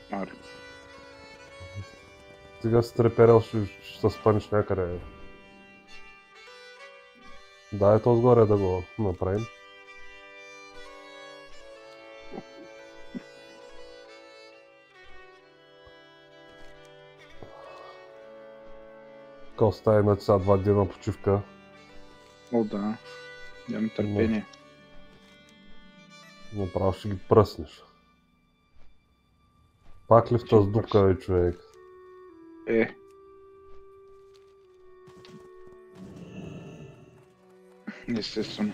Аре. Сега си треперел, ще спънеш някъде. Да, ето отгоре да го направим. Така остави на сега 2 дена почивка. О, да. Нямам търпение. Направо ще ги пръснеш. Пак ли в тази дупка, бе, човек? Естествено.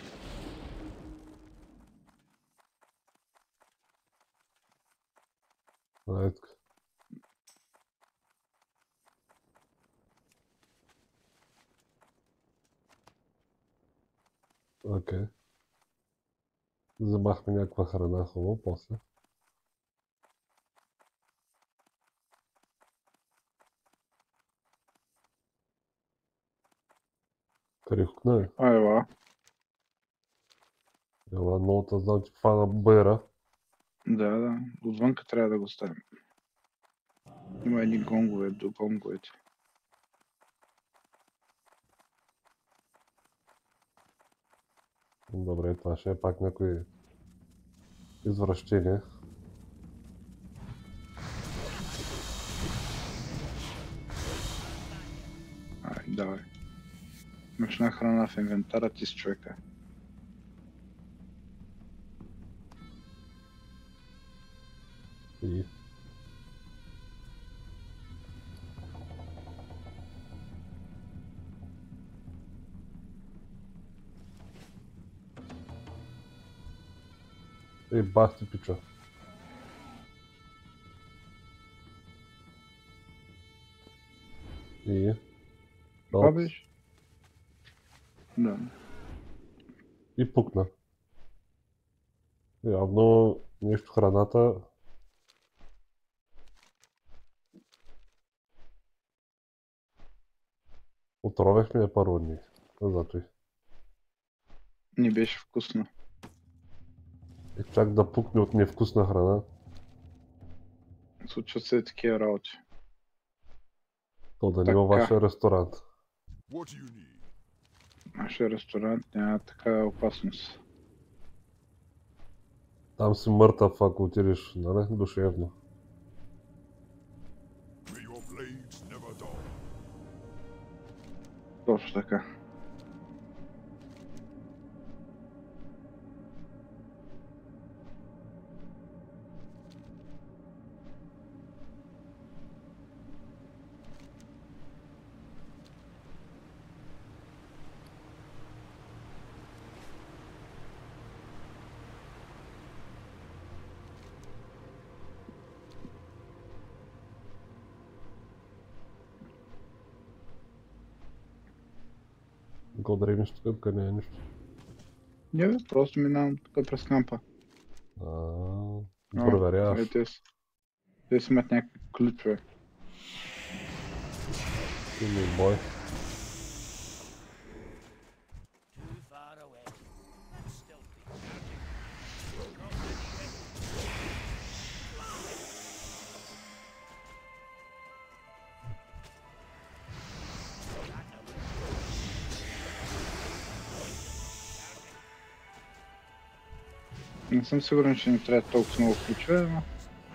Айтка. Окей. Вземахме някаква храна, хубаво, после. Крихкна е. Ела. Ела, много те знам, че фана бъра. Да. Отвънка трябва да го ставим. Има едни гонгове до гонговете. Добре, това ще е пак някой извращение. Ай, давай. Имаш една храна в инвентара ти с човека. И... бах ти пича. И... Това беше? Да. И пукна. Явно нещо храната... Отровехме я първо дни. Зато и. Не беше вкусно. И чак да пукне от невкусна храна. Случват се такива работи. То да няма вашия ресторант. Нашия ресторант няма такава опасност. Там си мъртъв, ако отидеш, нали? Душевно. Точно така. Го дрегнеш тук, не е нищо. Не бе, просто минавам тук през кампа. Проверяваш. Те си имат някакви ключове. Или бой. Не съм сигурен, че не трябва толкова много ключове, но...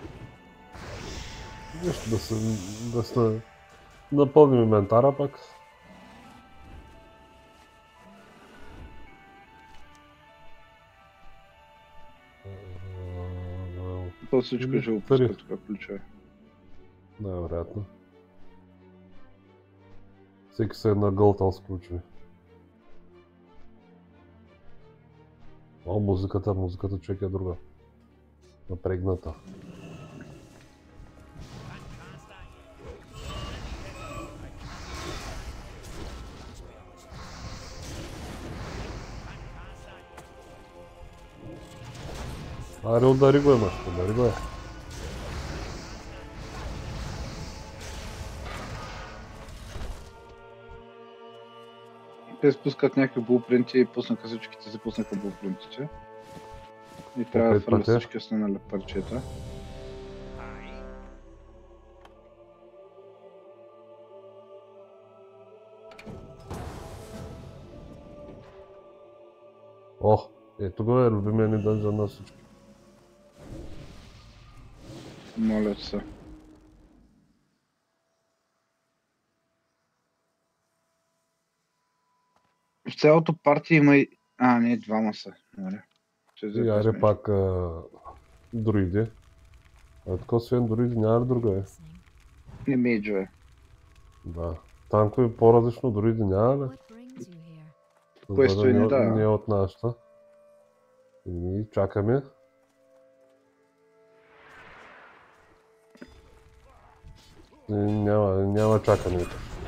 Нещо да се напълним инвентара пак. То всичко ще опуска тук ключове. Да, вероятно. Всеки се е нагълтал с ключове. О, музиката човек е друга. Напрегната. Аре, удари го имаш, удари го е. Те спускат някакви булпринти и пуснаха всичките, запуснаха булпринтите. И трябва да фърля всички останали парчета. О, ето го е любимия ни дънжън на всички. Моля се. В цялото парти има и... не, двама са. Добре. И айде пак друиди. А така освен друиди няма ли друга е? Не мейджове. Да. Танкове по-различно друиди няма ли? Което и не дава. Не е от нашата. И чакаме. Няма чакане.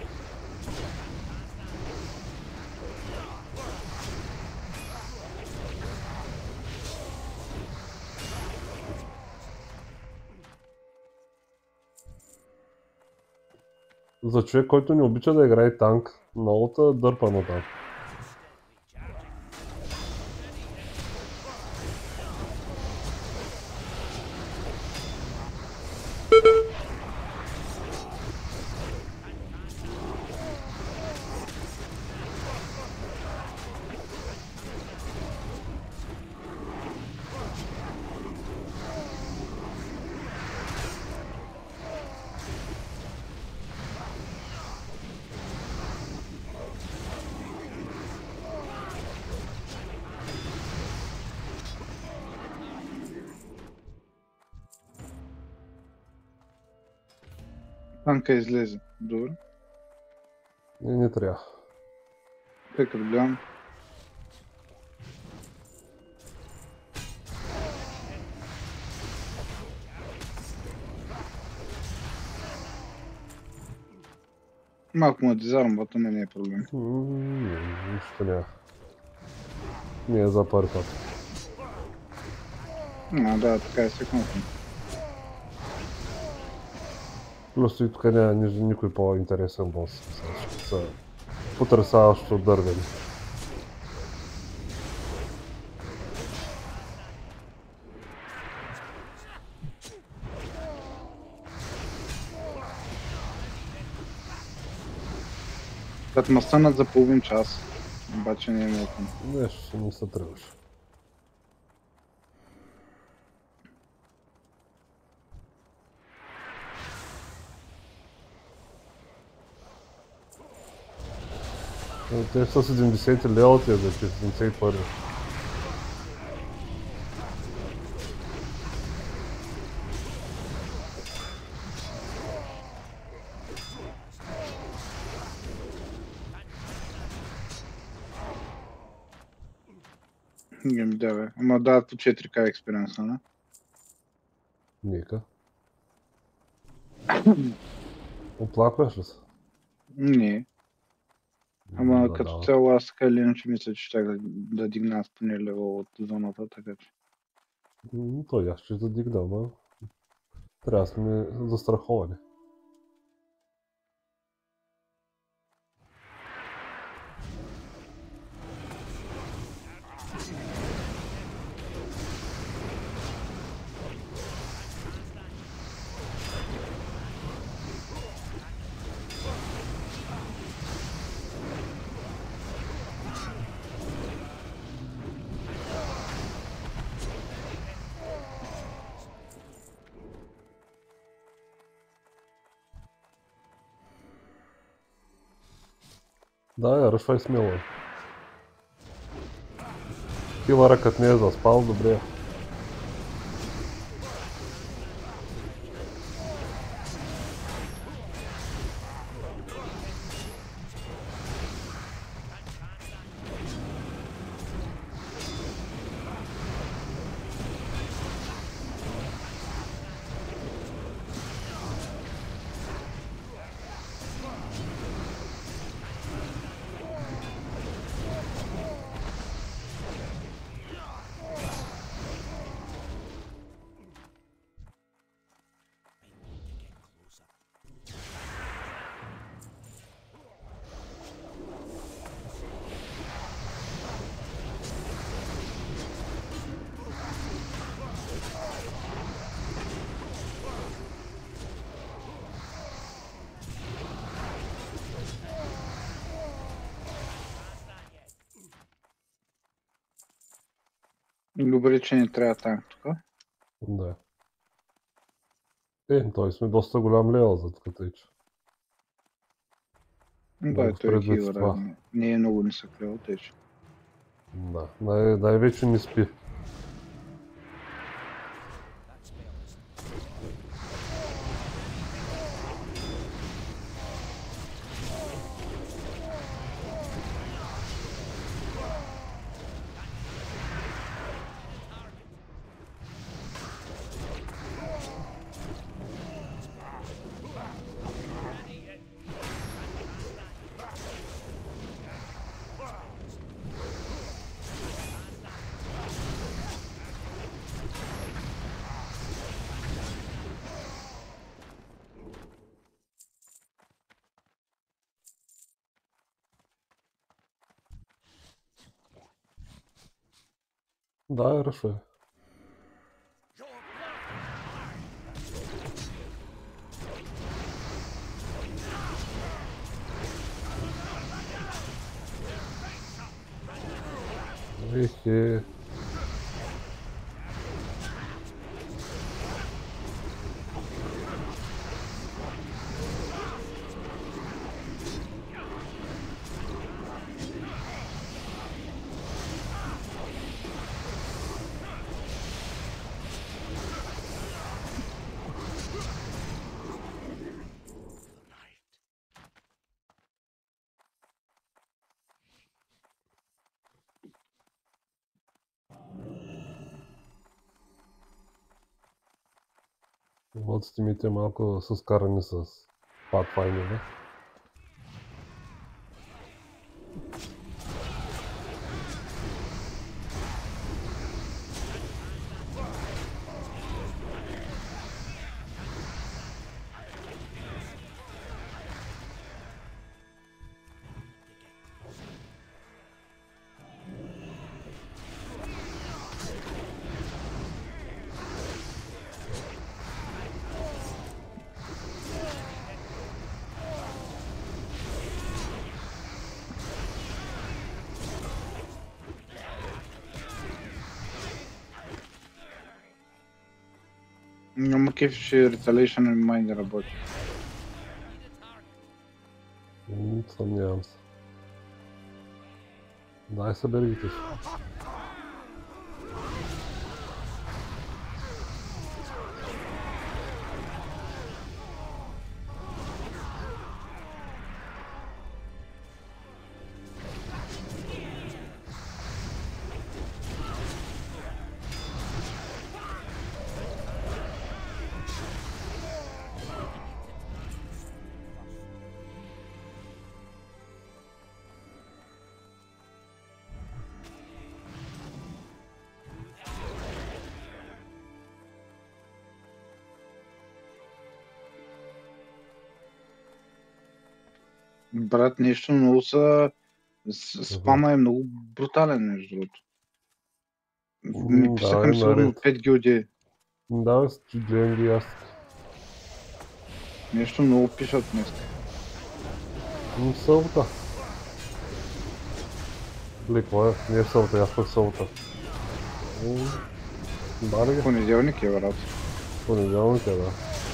За човек, който не обича да играе танк, много дърпано там. Танка излезе. Добре. Не трябва. Как като гледам. Малко му дизармвата, но не е проблем. Нищо няма. Не е за първи път. Да, така е секундно. Плюс и тук няма никой по-интересен бос. Всички са потресаващо дървени. Като ма станат за половин час. Обаче не е малко. Нещо не се трябваше. Те са 70 лева, тия за 71. Не ми давай. Ама дават по 4К експириенса, не? Нека. Оплакваш ли се? Не. Ама Да, като да. цяло аз така или иначе мисля, че ще да дигна аз поне лево от зоната, така че. Той аз ще задигна, ама трябва да сме застраховани. Да, ръшвай смело. Килъра като не е заспал, добре. Добре, че не трябва танк тук. Да. Той сме доста голям левел за тук, тъй че. Да, Много той е предвид хилър, това. не е много нисък левел, тъй че. Да, най-вече не спи. Да, решай. Ехе. Вот стимите малко са скарани с Pathfinder. Няма кеф, че Retaliation май не работи. Съмнявам се. Дай съберите си. Брат, нещо много спама е много брутален, между другото. Ми писаха ми сигурно 5 гилдии. Да, с GMG аз. Нещо много пишат днес. Събота. Какво е? Не е събота, аз пък събота. Барига. Понеделник е, брат. Понеделник е, да.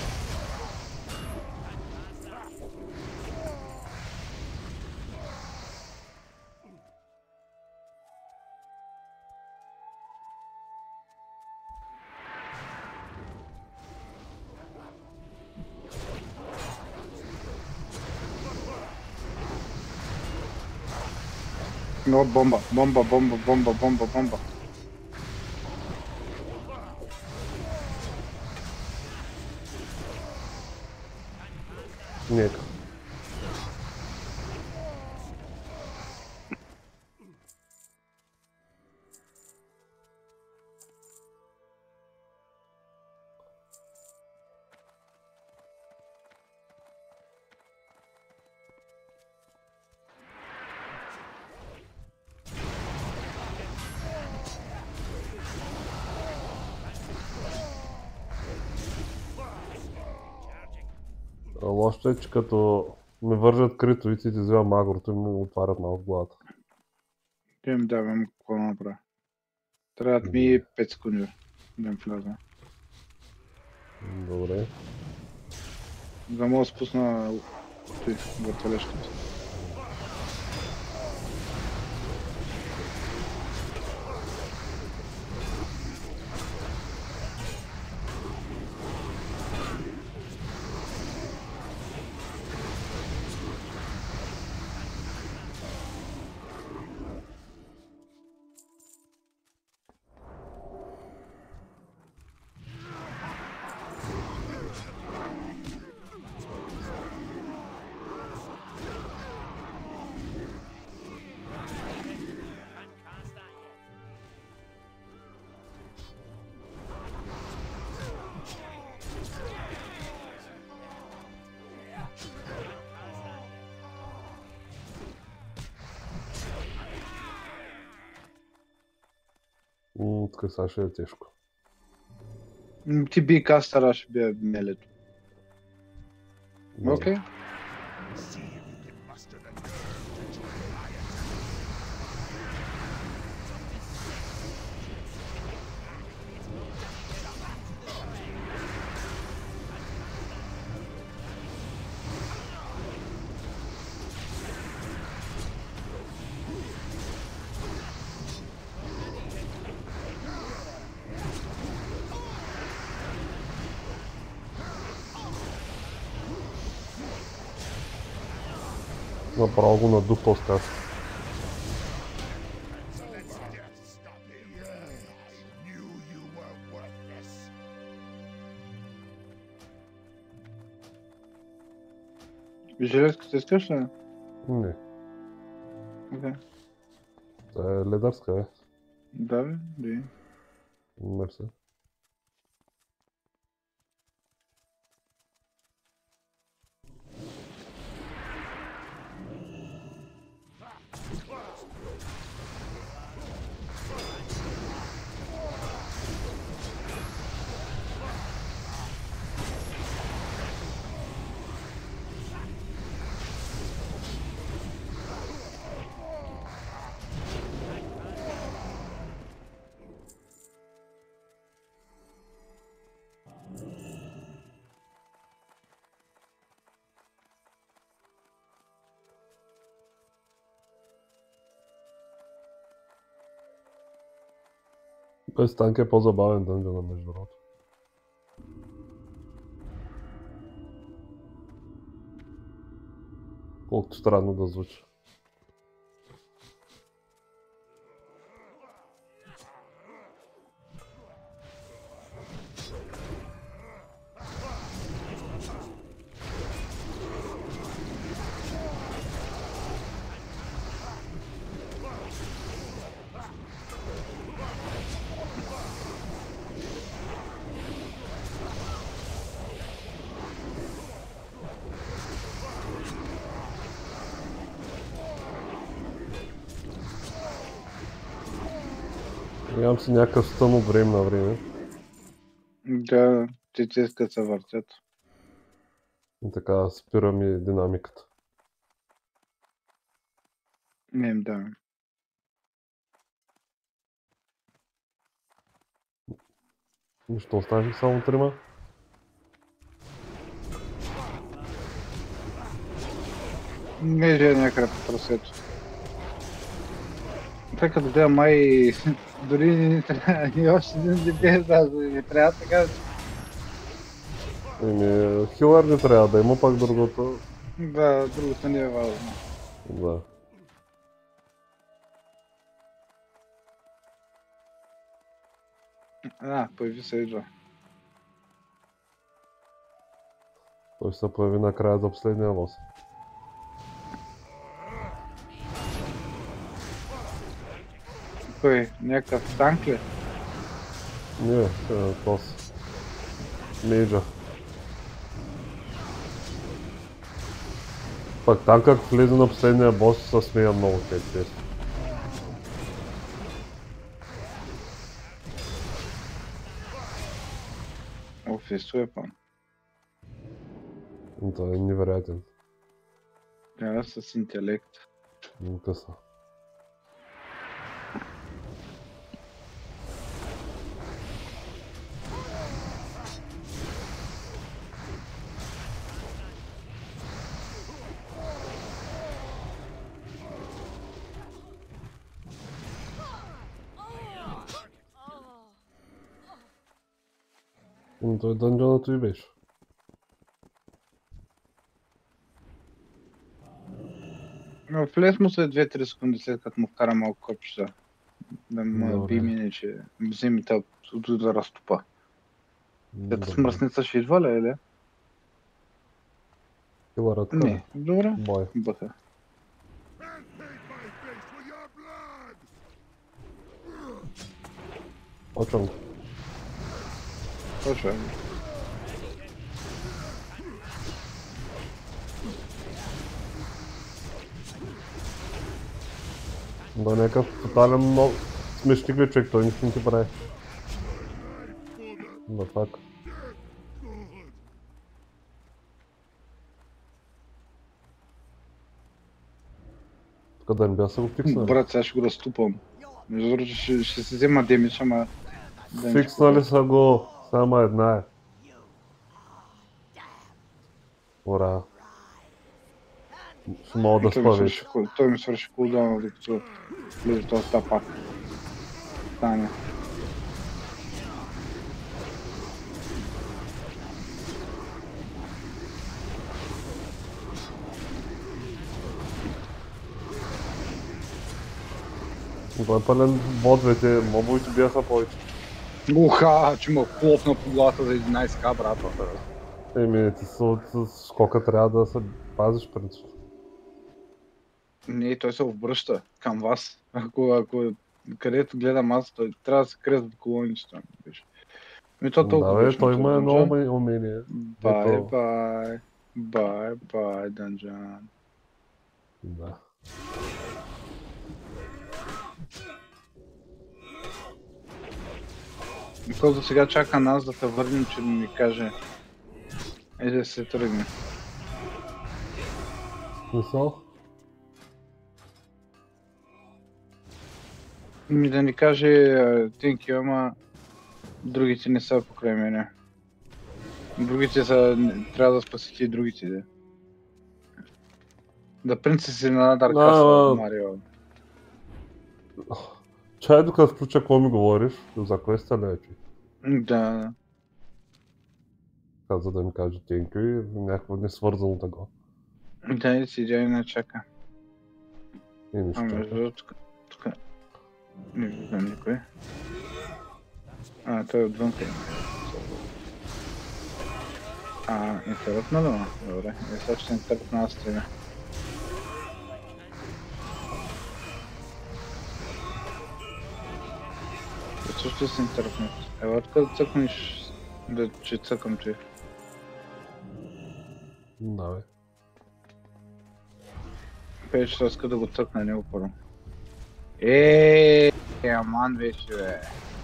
Но бомба. Нека. Лошото е, че като ме вържат критовици и ти взема магрото и му отварят малко главата. Те им давам какво направя. Трябват ми 5 секунди да им вляза. Добре. Да мога да спусна въртележката. Така сега ще е тежко. Ти би кастъра, ще бия мелето. Да. Окей. Направо го надупал с каста. Железката искаш ли? Не, Окей. това е ледарска, бе. Да, бе, би. Мерси. Без танк е по-забавен дънжън, между другото. Колкото странно да звучи. Имам си някакъв стън от време на време. Да, те искат се въртят. И така спира ми динамиката. Не им да. Нищо оставих само трима. Не же някъде по трасето. Тъй като да май дори не трябва и още един DPS даже не трябва така. Хилър не трябва да има, пак другото. Да, другото не е важно. Да. Появи се Иджа. Той ще се появи накрая за последния бос. Кой? Някакъв танк ли? Не, бос. Мейджа. Пак танк ако влезе на последния бос, се смея много често. Офис Weapon. Това е невероятен. Да, с интелект. Късно. Той дънжонът ви беше. Но влез му след 2-3 секунди след като му вкара малко копчета. Да ме би мине, че вземи те да разтопа. Тата смръсница ще идва ли, или? Килърът Не, добре. Бой. Бъха. Почвам. Почвай. Да, някакъв тотален много смешник ли човек, той нищо не ти прави. Да, так. Тук да не бя са го фикснали. Брат, сега ще го разтупам. Между другото ще се взема демидж, ама... Фикснали са го, само една е. Ура. Ще мога да спа вече. Той ми свърши кулдауна, докато влезе този тапак. Стане. Това е пълен бот, вече мобовите бяха повече. Уха, че ме хлопна по главата за 11к, брат. Еми, ти с скока трябва да се пазиш принципно. Не, той се обръща към вас. Ако където гледам аз, той трябва да се крие зад колоничето. Ми то толкова Да, бе, беше той на има този едно дънжан. умение. Бай, бай. Бай, бай, дънжан. Да. Никол до сега чака нас да те върнем, че да ни каже. Да се тръгне. Смисъл? Ми да ни каже thank you, ама другите не са покрай мене. Другите са... трябва да спасите и другите. Да принцеси на Dark Castle, Марио. Чай докато включа какво ми говориш, за квеста ли е, че? Да. Каза да ми каже thank you и някакво несвързано такова. Да, и си идея не чака. И ще чака. Тук... Не виждам никой. Той е отвънка. Интеръпна ли? Добре. Сега ще интеръпна аз стига. Също се интеръпнат. Откъде да цъкнеш да че цъкам ти? Да, бе. Пейдж ще иска да го цъкна него първо. Аман беше, бе.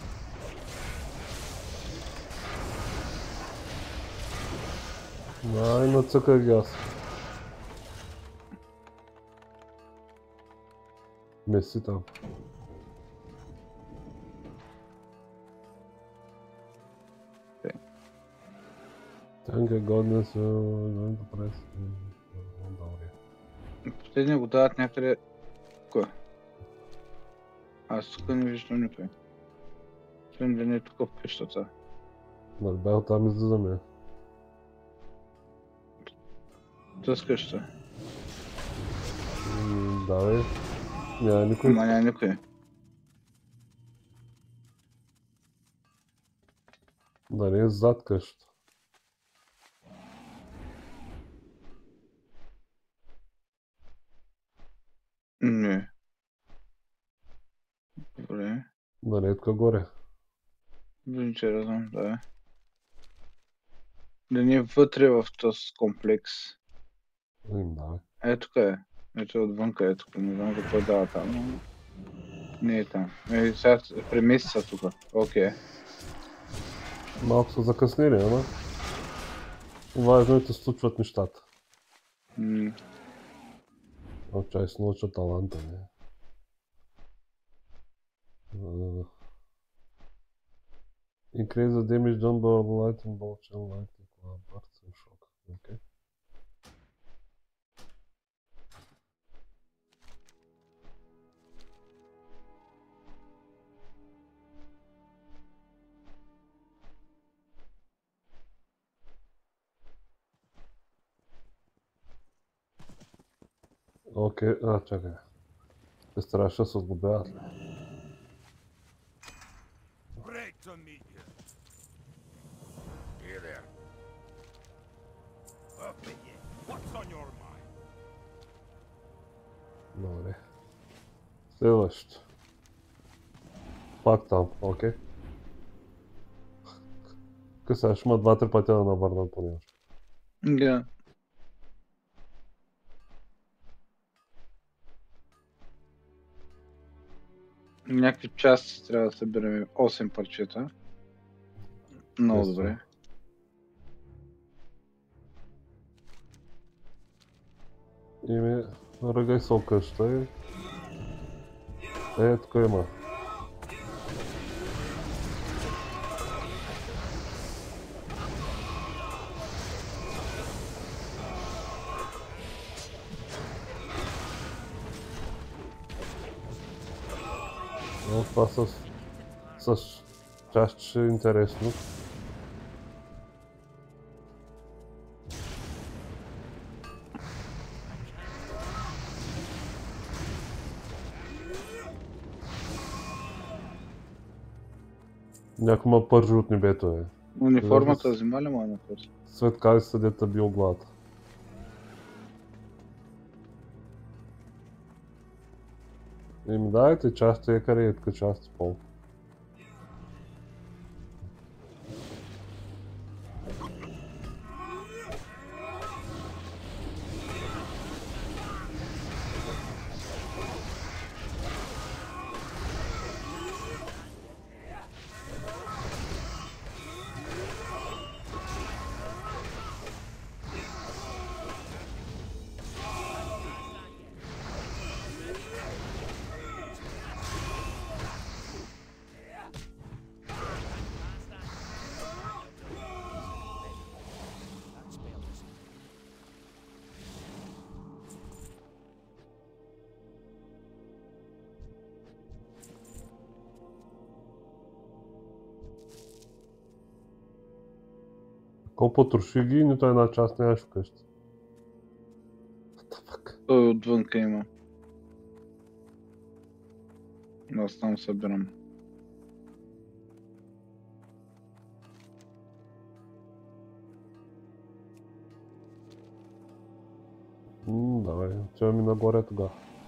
Ай, нацъках ги аз. Меси там. Тенга годна са... Добре. Последния го дават някъде... Кой? Аз тук не виждам никой. Освен да не е тук в къщата. Нали бе, оттам излизаме. Тъс къща. Да, бе. Няма никой. Няма никой. Да не е зад къщата. Не. Добре. Да не е тук горе. Че знам, да. Да не е вътре в този комплекс. Да, бе. Ето тук е. Ето отвънка е тук. Не знам какво дава там, но... Не е там. Сега премести са тук. Окей. Малко са закъснели, ама... Важно е да се случват нещата. Чай се науча таланта, не. Increase the damage done by lightning bolt and lightning bursts and shock. Okay. Окей, чакай. Те трябваше да се сглобяват. Great to meet you. Here there. Opinion. What's on your mind? Добре. Следващо. Пак там, окей. Сега ще има 2-3 пъти да навърнат по него. Да. Някакви части трябва да съберем 8 парчета. Много Естествено. добре. Ими, ръгай се къща и... Тук има. Но това с част ще е интересно. Някой ма пържи от небето, е. Униформата взима ли му на този? Светкави са дета бил глад. Еми дайте части е кариетка, части пол. Колко потроши ги, нито една част нямаш вкъщи. What the fuck? Той отвънка има. Аз там събирам. Давай, отиваме нагоре тогава.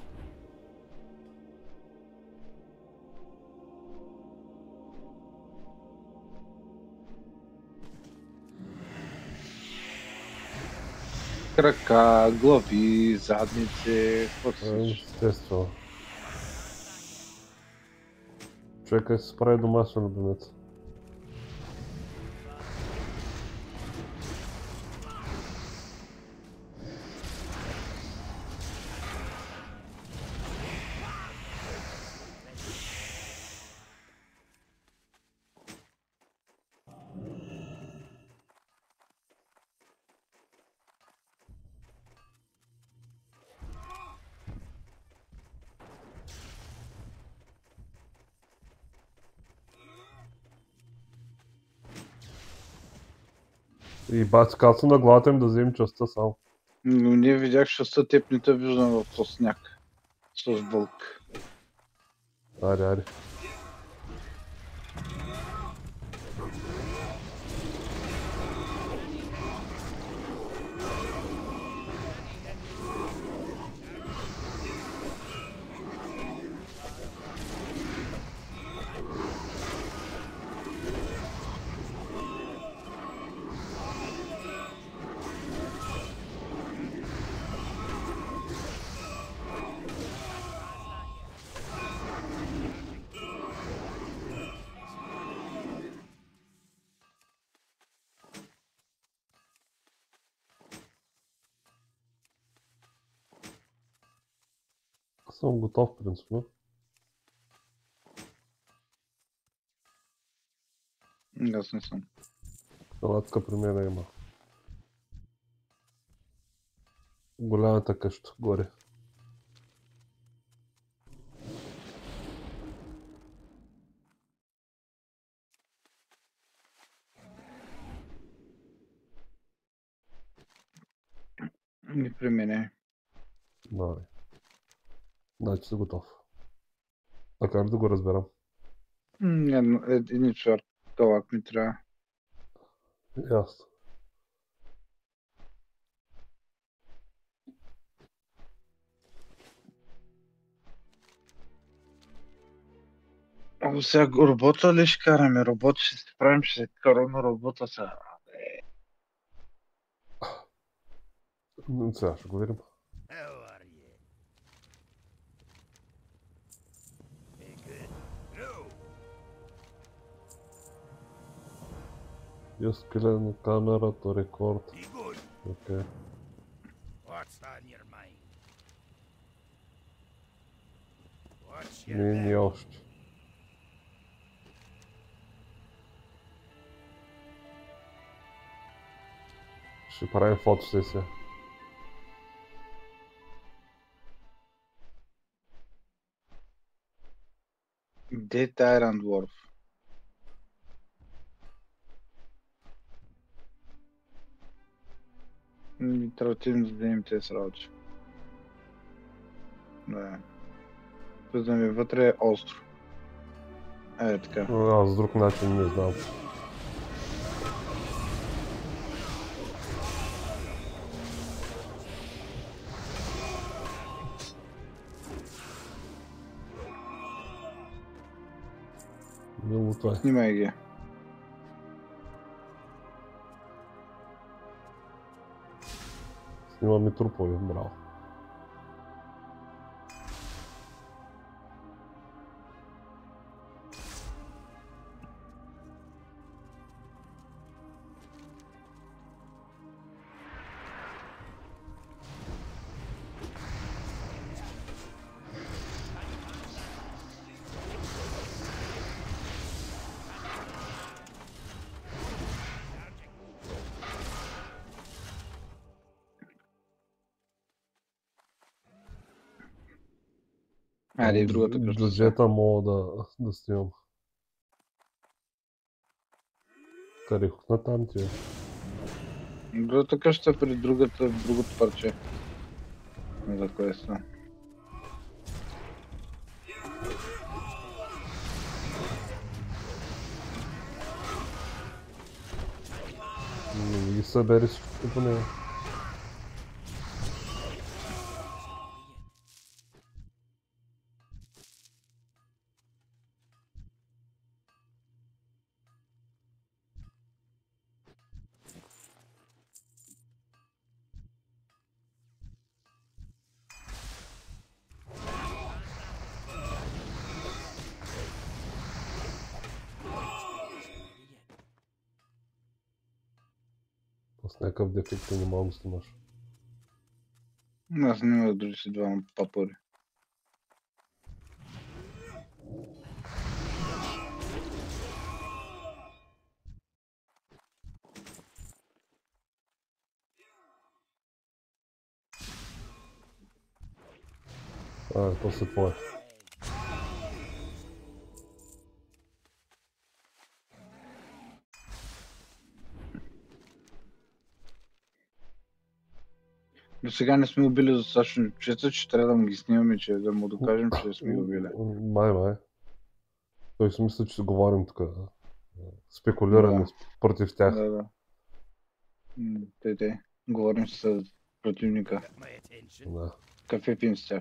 Крака, глави, задници, какво се случи? Естествено. Човека се прави домашен любимец. И баци каца на главата им да вземем частта само. Но ние видях частта, теб не те виждам в този сняг. С вълк. Аре. Съм готов, принципно. Аз не съм. Палатка при мен има. Голямата къща, горе. Не при мене. Давай. Да, че си готов. Така да го разберам. Един чвърт толак ми трябва. Ясно. О, сега робота ли ще караме? Робот ще се правим, ще се караме робота сега. Сега ще го видим. How are you? Hey, good. No. Just killen камерата, рекорд. Be good. Окей. What's on your mind? What's your Мини name? още. Ще правим фотосесия. Де е Tyrant Dwarf? Трябва да отидем да видим тези работи. Да. Виждаме вътре е остро. Така. Аз друг начин не знам. Мило това е. Снимай ги. Снимаме трупове, браво. Айде и другата къща. Бюджета мога да снимам. Къде на там ти е? Другата къща при другото парче. За квеста. Не ги събери всичко по нея. С някакъв дефект не мога да снимаш. Аз няма да дори си двама папари. То се твое. До сега не сме убили достатъчно чета, че трябва да му ги снимаме, че да му докажем, че сме ги убили. Май. Той си мисля, че си говорим тук. Спекулираме Да. против тях. Да. Те. Говорим с противника. Got my attention. Да. Кафе пием с тях.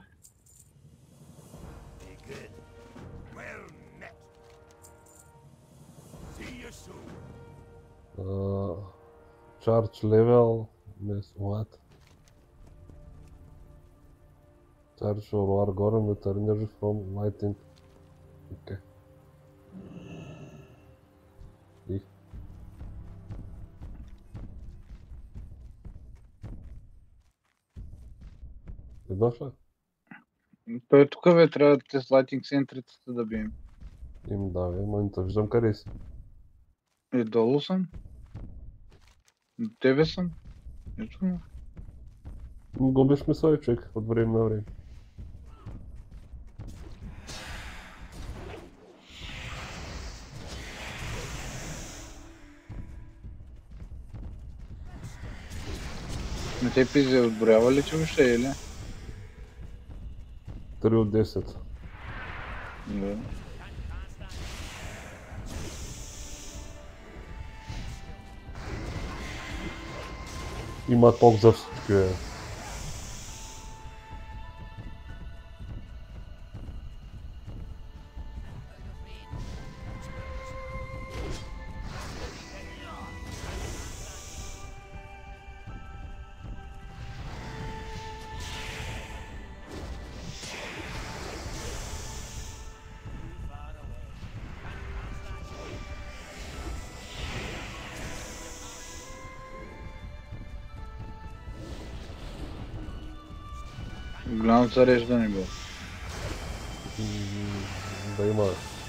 Be good. Well met. See you soon. Charge level. Miss what? Charge or war goren with energy from lighting. Окей. И? И дошла? Той е тук, бе, трябва да те с лайтинг центрицата да бием. Им давай, ама не те виждам къде си. Долу съм. До тебе съм. Ето му. Губиш мисъл, човек, от време на време. Не те пизе, отброява ли че въобще или? 3 от 10. Да. Има ток за всички. Голямо зареждане било. Да има.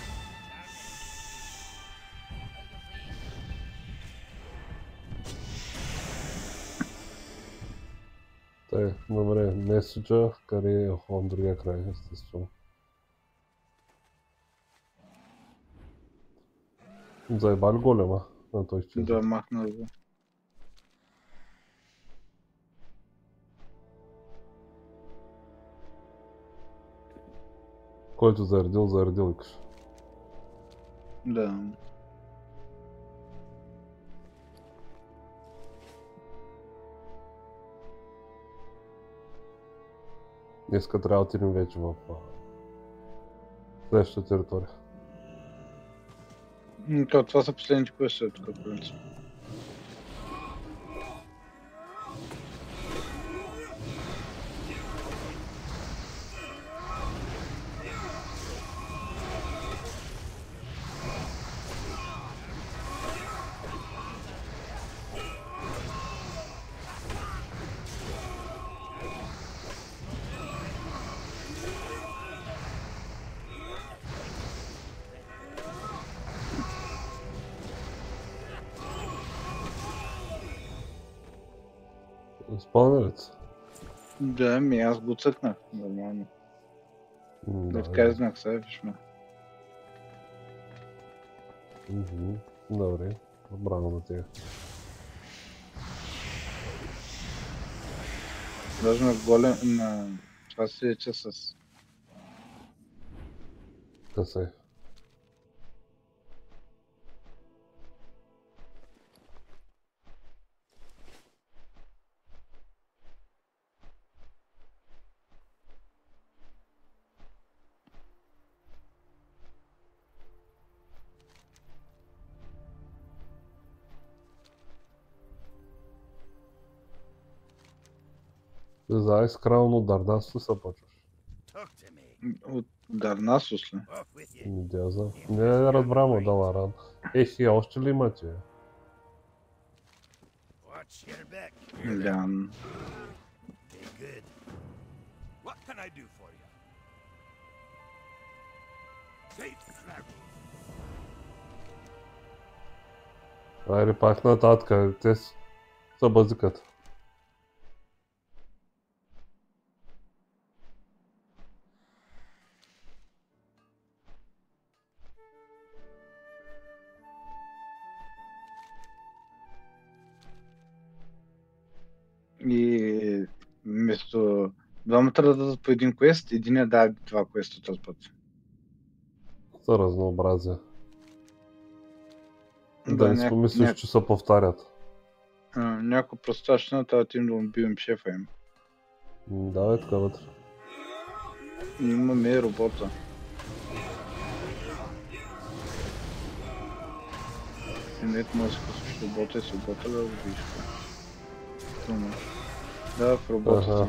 Тъй, добре, меседжа, къде е хон другия край, естествено. Заеба ли голема? А той изчезва. Да, махна го. Който заредил викаш. Да. Днеска трябва да отидем вече в следващата територия. Това са последните квестове тук, в принцип. Спълнелец? Да, аз го цъкнах, нормално. Да, Отказнах се, виж ме. Добре, браво на тия. Даже на голем, на... Това си вече с... Късай. За крално от Дардасто се почваш. Talk to me. От Дарнасус ли? Off with you. Дяза. Не разбрам дала ран. Сега още ли имате? Watch your back. Лян. Be good. What can I do for you? Safe travel. Айде пак нататък, те са базикат. И вместо двамата да дадат по един квест, единия дава два квеста този път. За разнообразие. Да не си помислиш, че се повтарят. Някой простащина, тази тим да убивам шефа им. Давай така вътре. Имаме робота. Нет, може да послушаш робота и с робота да го видиш. Да, в робота.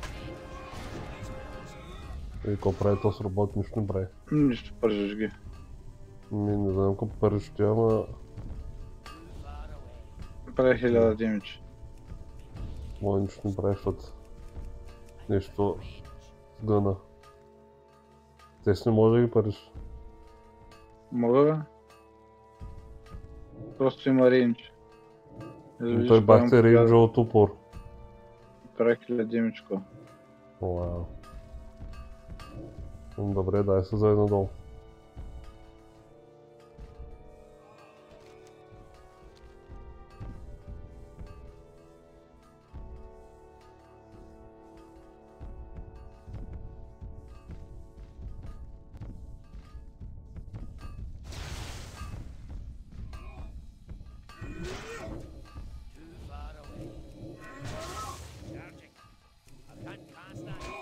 И какво прави то с робот, нищо не прави. Нищо, пържеш ги. Не знам какво париш тя, ама... Прави 1000 демидж. Мой нищо не прави, защото... Нещо... Гъна. Те си не може да ги париш. Мога бе? Просто има рейндж. Той бахте рейнджа от упор. Прави 1000 демиджко. Вау. Добре, дай се заедно долу.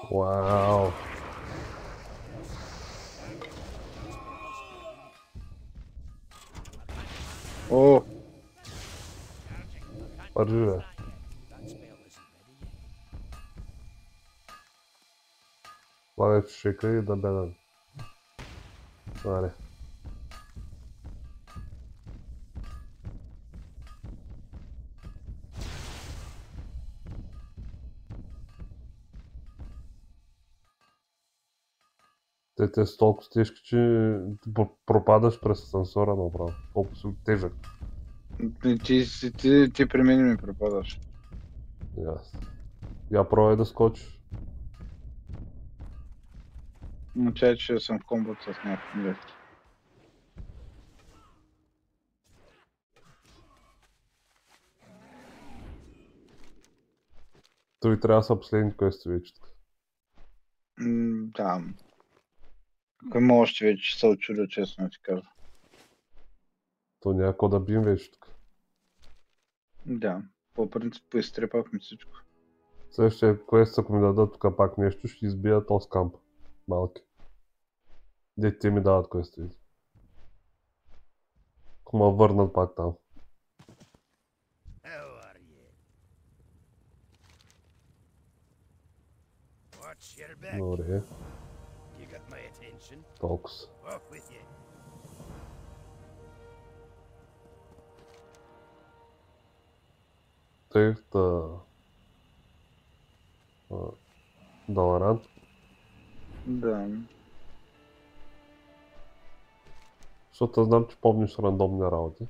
Вау! О, Пържи, бе. Слагай в шика и да бедам. Аре. Те са толкова тежки, че пропадаш през асансора направо. Толкова си тежък. ти при мен ми пропадаш. Ясно. Я пробвай да скочиш. Означава, че съм в комбат с някакъв лев. Той трябва да са последните квести вече. Да. Ако има още вече се очудя, честно ти кажа. То някой да бим вече тук. Да. По принцип поизтрепахме всичко. Следващия квест, ако ми дадат тук пак нещо, ще избия този камп. Малки. Де те ми дават квестовете. Ако ме върнат пак там. How are you? Watch your back. Добре, You got my attention. толкова са. Off with you. Тъй Даларан. Да. Защото знам, че помниш рандомни работи.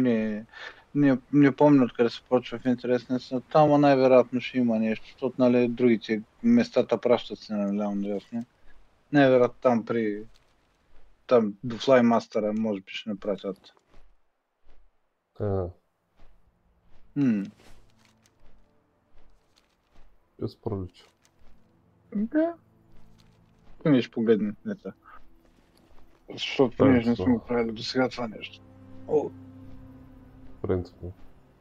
Не помня откъде се почва в интересна са. Там най-вероятно ще има нещо, защото нали другите местата пращат се на ляво ясно. Най-вероятно там до Флаймастера може би ще напратят. Без пролича. Да. Поне ще погледнем нета. Защото понеже не сме го правили до сега това нещо. О, Принципно.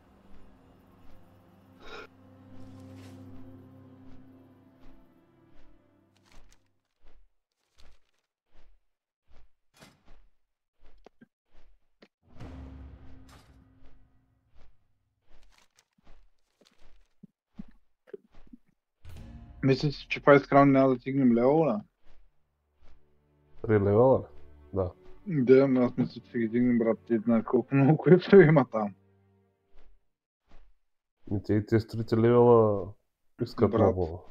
мисля си, че Fight Crown няма да стигнем левела. 3 левела ли? Да. Да, но аз мисля, че ще ги дигнем, брат, ти знаеш колко много което има там. И тези 3 левела искат Брат. много.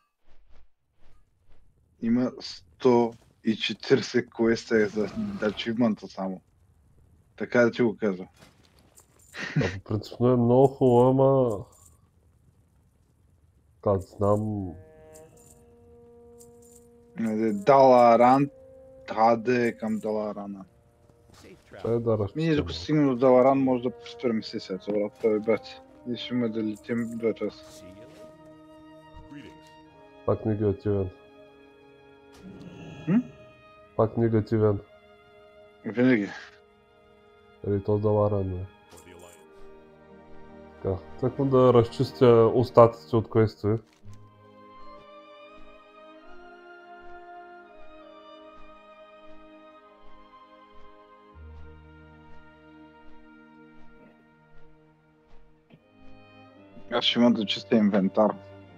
Има 140 квеста за ачивмента само. Така да ти го кажа. По принципно е много хубаво, ама... Как знам... Даларан, таде към Даларана. Чай да Ние разчитам. ако стигнем до Даларан, може да повторим сесията, брат, той е бати. И ще ме да летим 2 часа. Пак негативен. М? Пак негативен. Винаги. Или то Даларан, не. Така, тъкмо да разчистя остатъците от квестове. Аз ще имам да чистя инвентар.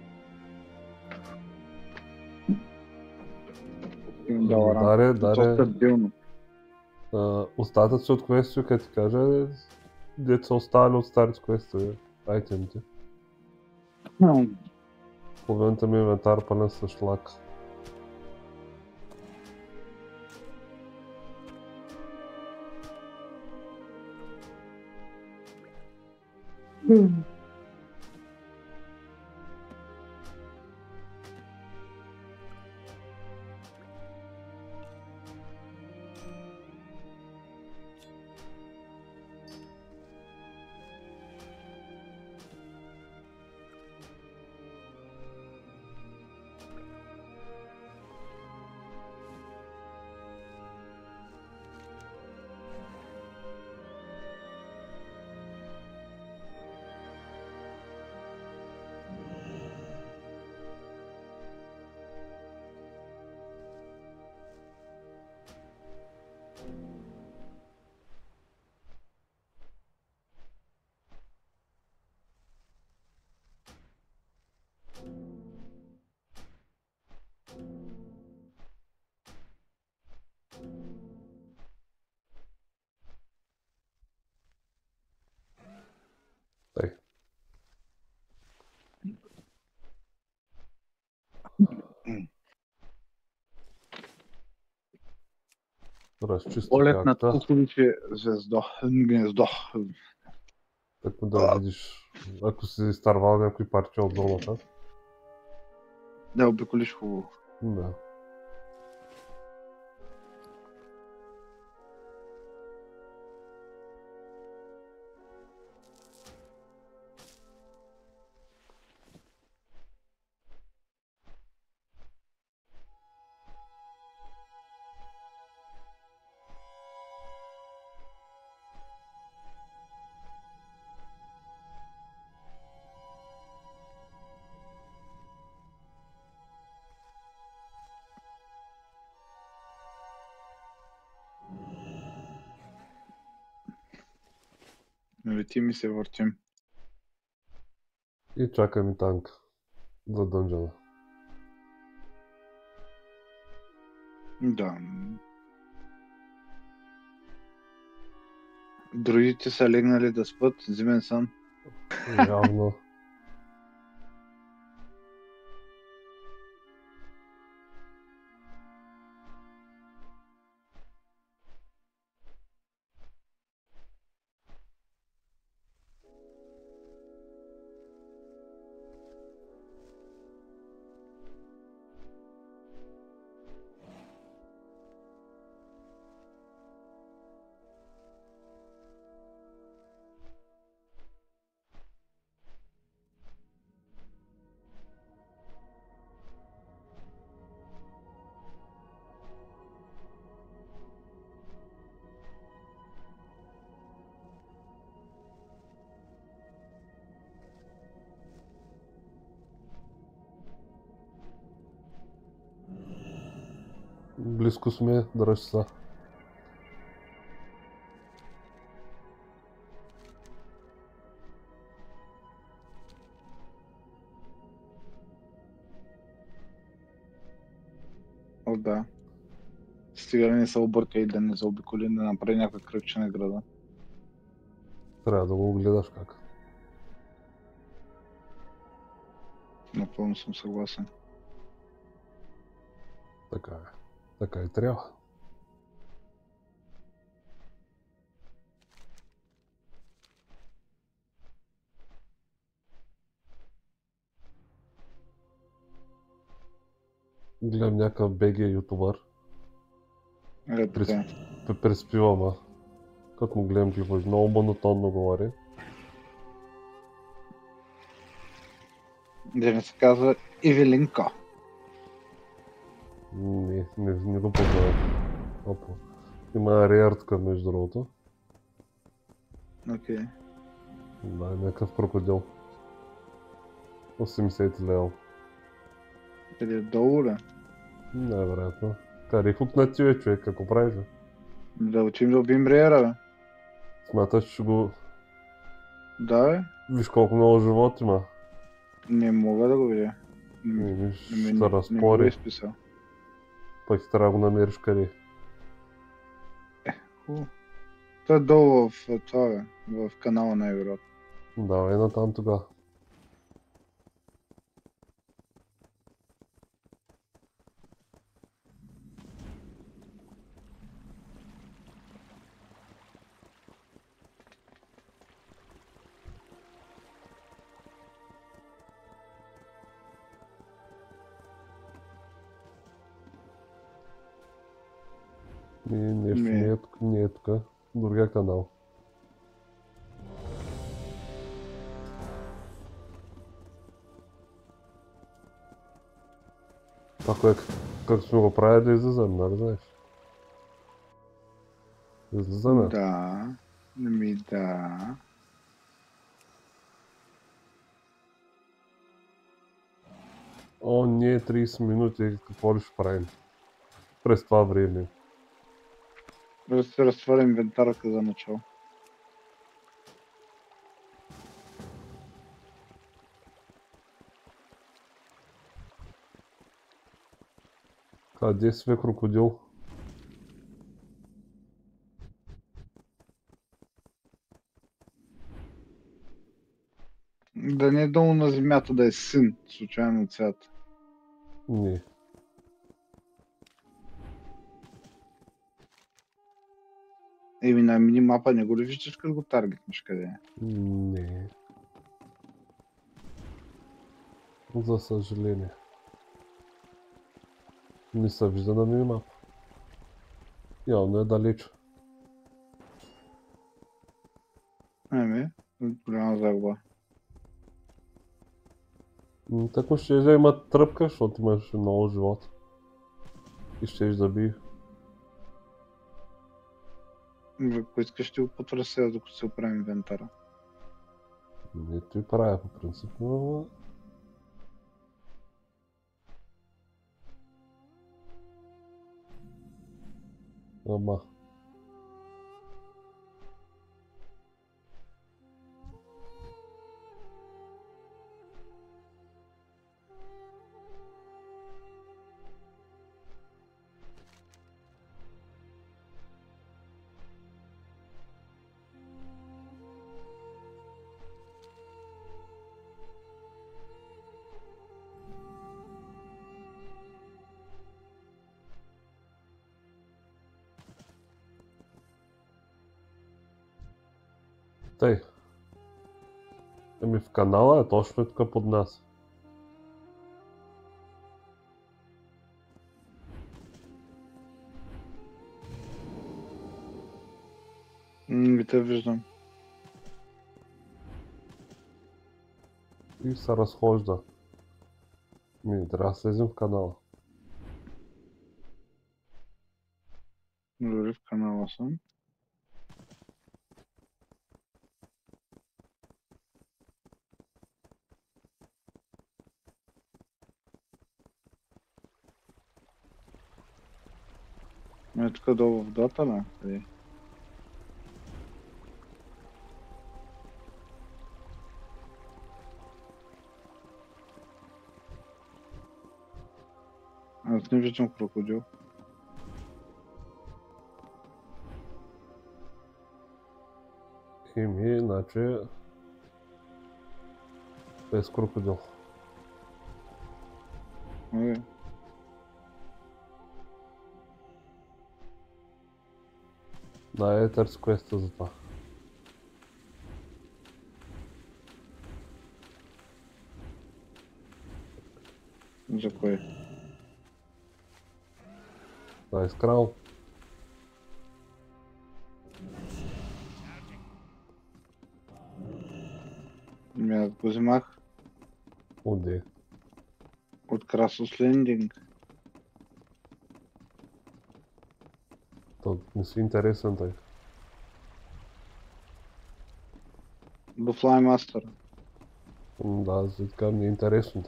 Даларан. Даре. Стабилно. Остатъци от квестове, като ти кажа, дето са оставали от старите квестове. Айтемите. Половината ми инвентар пълен с шлак. разчисти Полет над карта, кукуриче гнездо. така да видиш, ако си изтървал някой парче от зоната. Да обиколиш хубаво. Да. Летим и се въртим. И чакаме танк за дънжана. Да. Другите са легнали да спят, зимен сън. Явно. Близко сме, дръж се. О, да. Стига да не се обърка и да не заобиколи, да направи някаква кръгче на града. Трябва да го гледаш как. Напълно съм съгласен. Така е. Така и трябва. Гледам някакъв БГ ютубър. Така. Преспивам, а. Като му гледам клипове, много монотонно говори. Да не се казва Ивелинко. Не го познавам. Опа. Има реартка между другото. Окей. Да, някакъв крокодил. 80 лева. Къде е долу, ли? Най-вероятно. Кари хукна ти, човек, какво правиш, бе? Да учим да убим Реера, бе. Смяташ, че го... Да, бе. Виж колко много живот има. Не мога да го видя. Ще Не го е разпори. изписал. Пък трябва да го намериш къде. Хубаво. Той е долу в това, бе. В канала най-вероятно. Давай натам тогава. Нещо не е тук. Другия канал. Това как сме го правили да излизаме, нали знаеш? Излизаме. Да. Да. О, не е 30 минути, какво ли ще правим? През това време. Да се разтворя инвентарка за начало. Къде си, бе, крокодил? Да не е долу на земята, да е син, случайно цвят. Не. Еми на минимапа не го ли виждаш като го таргетнеш къде е? Не. За съжаление. Не се вижда на минимап. Явно е далеч. Еми, голяма загуба. Тако ще да има тръпка, защото имаш много живот. И ще да би. Ако искаш ще го потърся, докато се оправим инвентара. Нито и правя по принцип, но... Ама... Тъй. Ами в канала е точно тук под нас. Не те виждам. И се разхожда. Трябва да слезем в канала. Дори в канала съм. Е тук долу в дата, ли? Къде? Аз не виждам крокодил. Еми, значи... Без крокодил. Окей. Да, търси квеста за това. За кое? Да, изкрал. Аз го вземах Оде. от Красос Лендинг. То не си интересен той. До Флаймастър. Да, за така ми е интересно.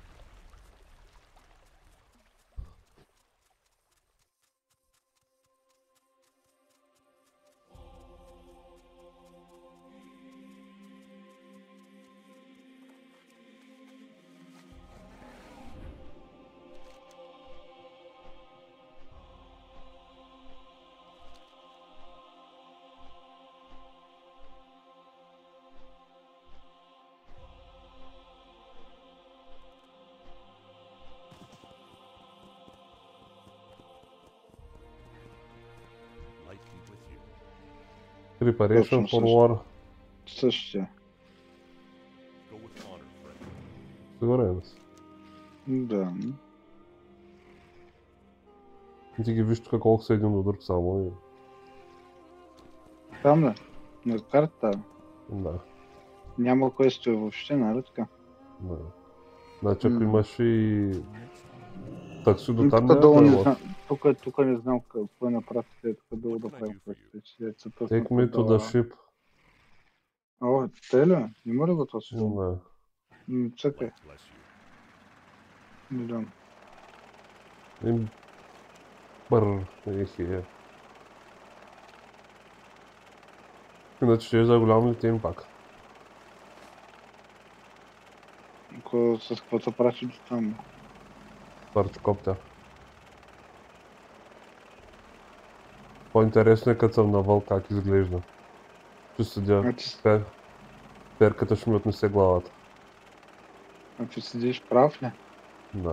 Light be with you. Preparation Точно for също. war. Същия. Go with honor, friend. Сигурен си. Да. Ти ги виж тук колко са един до друг само и... Там ли? На карта. Да, Няма кое стои въобще, нали така? да. Значи ако М. имаш и... такси до Ами там тук няма долу да не има. знам. Тук не знам какво направи тук долу да правим квестите. Take me to the ship. О, те ли? Има ли го това сезон? Да. Чакай, Light bless you. не дам. И... Бър, ехе. Иначе ще е за голям летен пак. С каквото прати до там. Парчкоптер. По-интересно е като съм навъл как изглежда. Ще седя, Значи, перката ще ми отнесе главата. значи седиш прав ли? Да.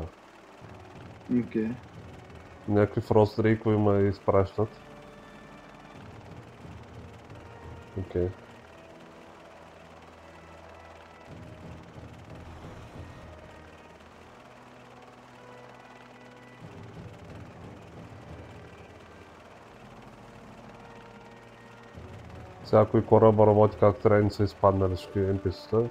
Окей. Някакви фрост рейкови ме изпращат. Окей. Всякой кораб работи как трябва, не са изпаднали всички NPC-та.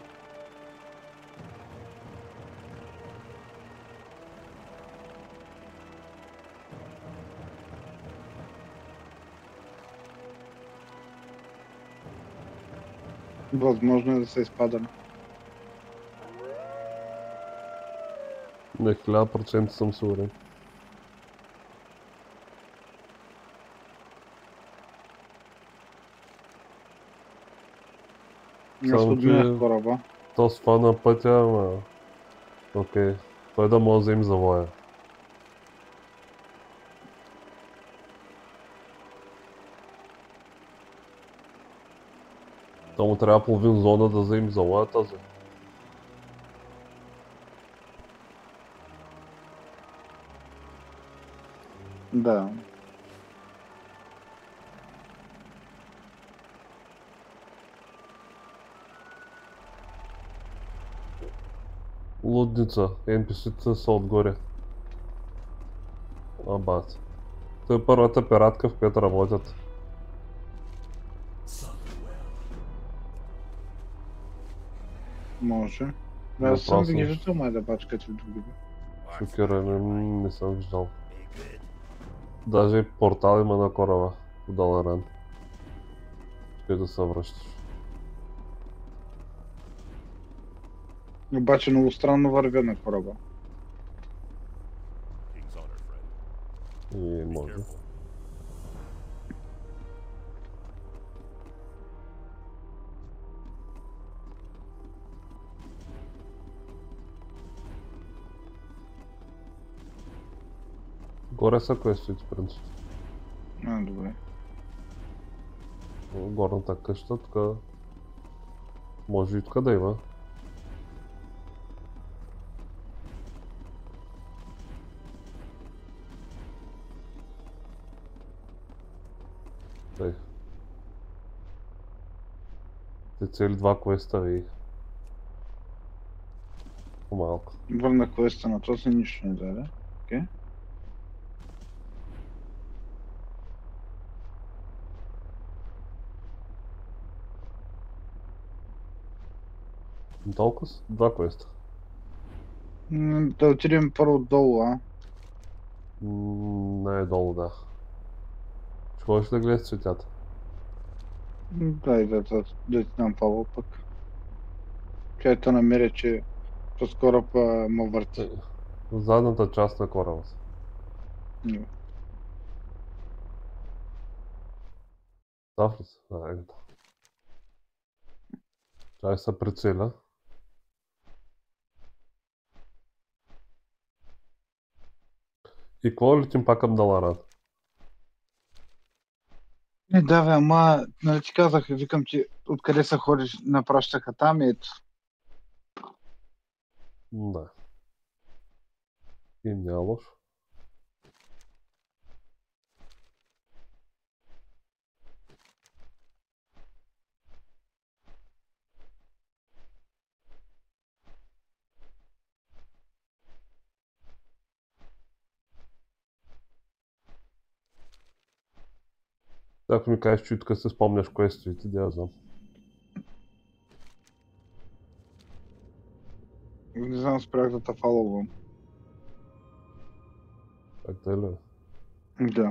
Възможно е да са изпадали. На 1000% съм сигурен. Аз Само, отминах че кораба. то свана пътя, ама... Окей. Той да може да им завоя. То му трябва половин зона да вземе завоя тази. Да. Лудница. NPC-та са отгоре. Абат. Той е първата пиратка, в която работят. Може. Аз съм Въпросът. ги виждал май да бачкат в други. Шокиран, не съм виждал. Be good. Даже и портал има на кораба в Даларан. Чакай да се връщаш. Обаче много странно вървя на кораба. King's honor, friend. И Be може. careful. Горе са квестите, принцип. Добре. Горната къща, тук... Може и тук да има. Тъй. Те цели 2 квеста и... По-малко. Върна квеста на този нищо не даде. Окей. Толкова с 2 квеста. Да отидем първо долу, а? Най-долу, да. Ще ходиш да гледаш цветята. Дай да ти дам Павло пък. Където намеря, че с кораб ме върти. В задната част на кораба. Не. Став ли се? Ето. Чай се прицеля. И какво летим пак към Даларан? Не, да, бе, ама, нали ти казах, викам ти, откъде се ходиш, напращаха там и ето. Да. И няма лошо. Ако ми кажеш, че тук се спомняш квестовете, да я знам. Не знам, спрях да те фаловам. Как да е ли? Да.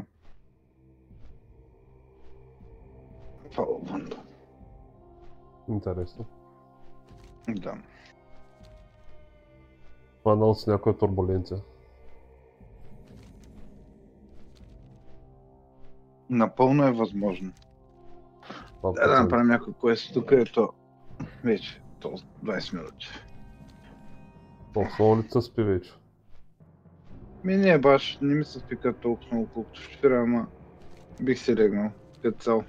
Фаловам, да. Интересно. Да. Хванал с някоя турбуленция. Напълно е възможно. Да 2%. направим някой квест тук, ето вече 20 минути. В улица спи вече. Не баш, не ми се спика толкова много, колкото вчера, ама бих си легнал като цяло.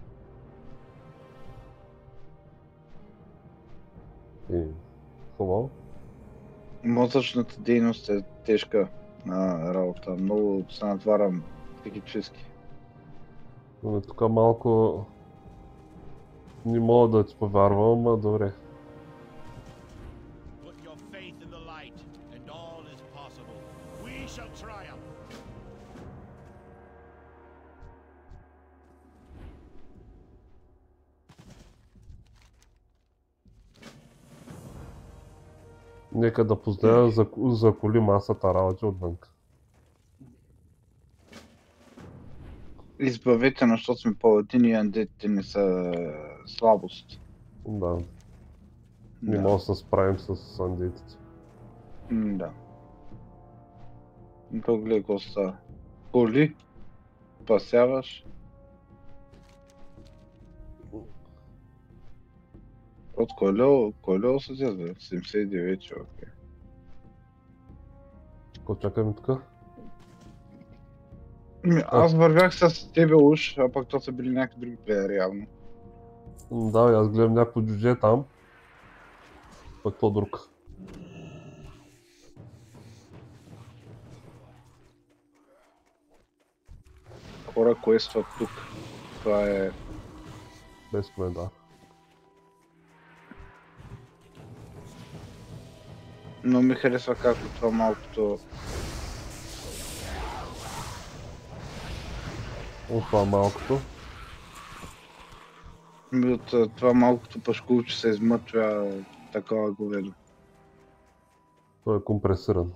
И хубаво. Мозъчната дейност е тежка работа, много се натварям психически. Но тук малко Не мога да ти повярвам, ама добре. Put your faith in the light, and all is possible. We shall triumph. Нека да позная за коли масата работи отвън. Избавете, защото сме паладини и андетите не са слабост. Да, не Да. мога да се справим с андетите. Да. То гледай какво става. Коли, спасяваш. От колело са тя, бе. 79 човека. Какво чакаме тук? Аз вървях с тебе уж, а пък то са били някакви други плеери явно. Да, аз гледам някакво джудже там. Пък какво друг? Хора квестват тук. Това е... Без коментар. Но ми харесва както това малкото... От това малкото. От това малкото пашкулче се измъчва такова говедо. Той е компресиран.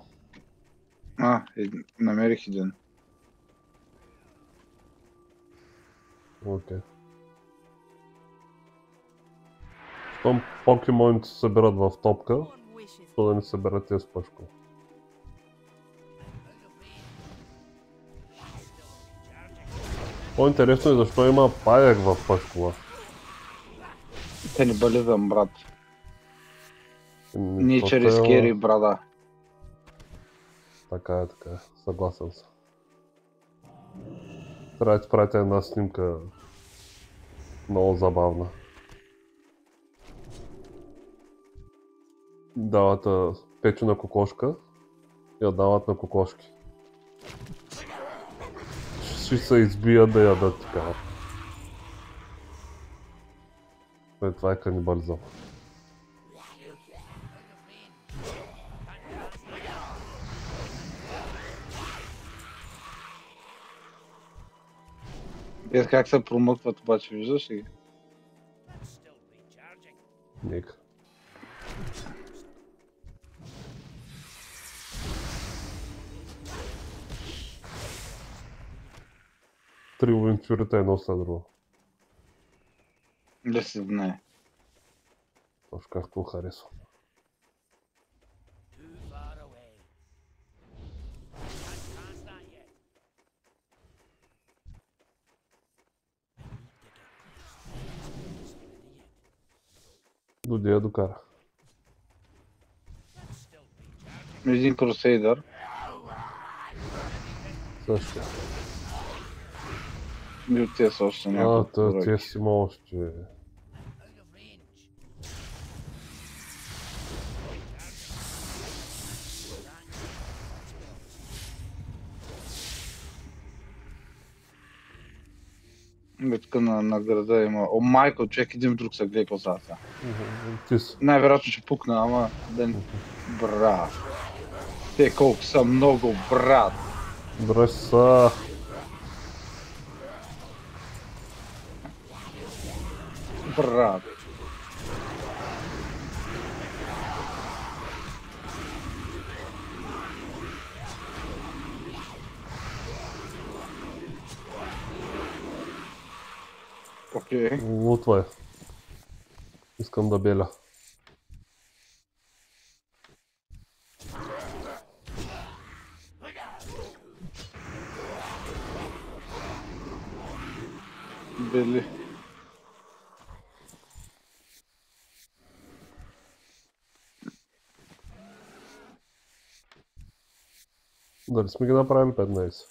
Намерих един. Окей. Щом покемоните се събират в топка, то да не съберат тези с пъшко. По-интересно е защо има паяк в пъшкова. Те не бъливам, брат. Ние То чрез те- Кери, брада. Така е, така е. Съгласен съм. Трябва да ти пратя една снимка. Много забавна. Дават печена кокошка и я дават на кокошки. Ще се избият да ядат така. Това е канибализъм. Ето как се промъкват обаче, виждаш ли? Still recharging. Нека. Три авантюрите едно след друго. Да се знае. Точно както го харесвам. Too far away. Can't pass that yet. Доди я докара. Still recharging. Един крусейдър. Също. И от тези са още няколко Тия бройки. си има още... Out of range. Тук на града има... О, майко, човек, един в друг се гледа какво става сега. Ти си. Най-вероятно ще пукна, ама... Брат. Те колко са много, брат. Здрасти са. Брат. Окей. Лутвай. Искам да беля. Бели. Дали сме ги направили 15?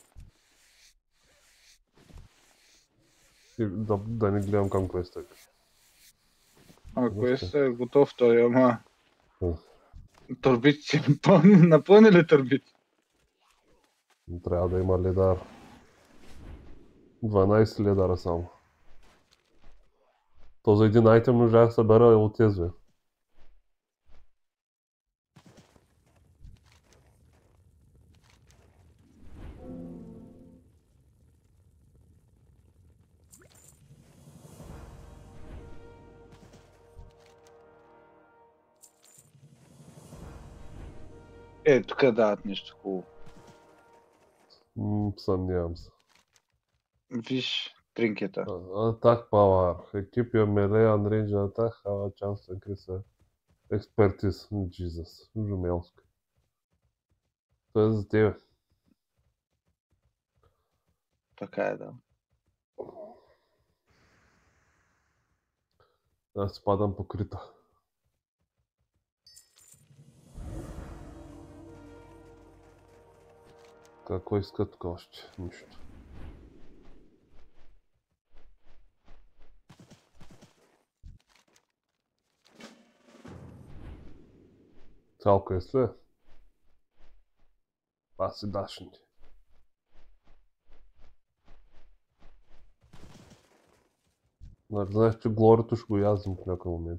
И да не гледам към квеста. Ако е готов той, ама... М. Турбите си напълни ли турбите? Трябва да има ледар. 12 ледара само. То за един айтем можах да събера от тези. Бе. Тук дават нещо хубаво. Съмнявам се. Виж тринкета. Attack power. Equip your melee and range attack have a chance to increase expertise. Jesus. Жумелско. Това е за тебе. Така е, да. Аз падам по крита. Какво искат тук още? Нищо. Цялка е след. Паси дашните. Знаеш, че Глорито ще го язвам в някой момент.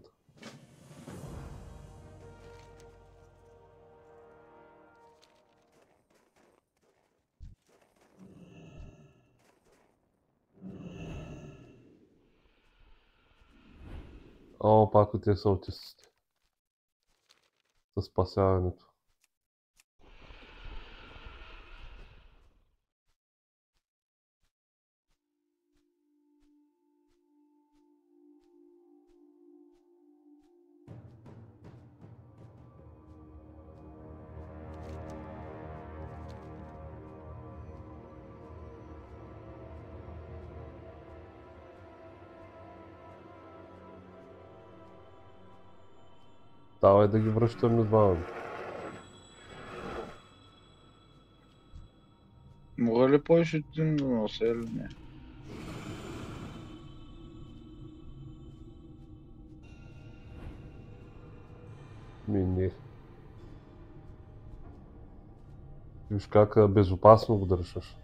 О, пак от тези са аутистите. Със спасяването. Давай да ги връщаме двамата. Мога ли повече от един да нося или не? Не. Виж как безопасно го държаш.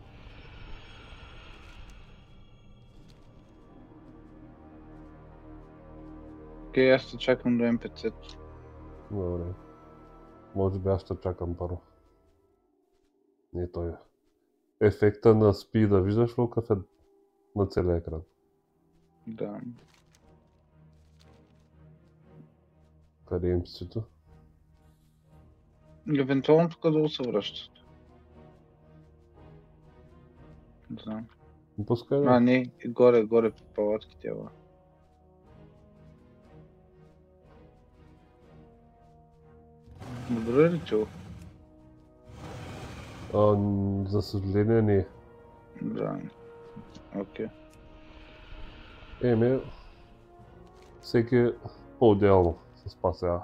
Окей, аз ще чакам до МПЦ. Добре. Може би аз ще чакам първо. Не той е. Ефекта на спида, виждаш ли какъв е на целия екран? Да. Къде е импсито? Евентуално тук долу се връщат. Не знам. Пускай да. Не, горе по палатките, ела. Добре ли чул? За съжаление не. Да. Окей. Еми, всеки по-отделно се спасява.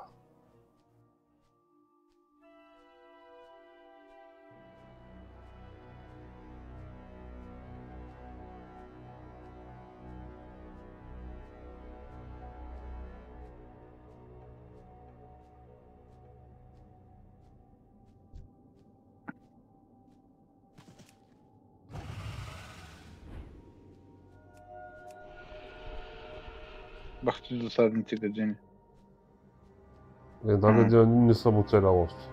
Бах ти досадните гаджини. Една година не съм оцелял още.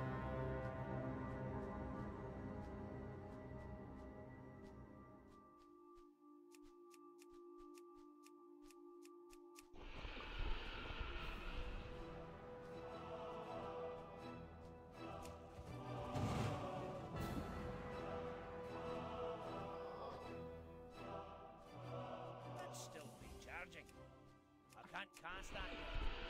That's still recharging. I can't cast that yet.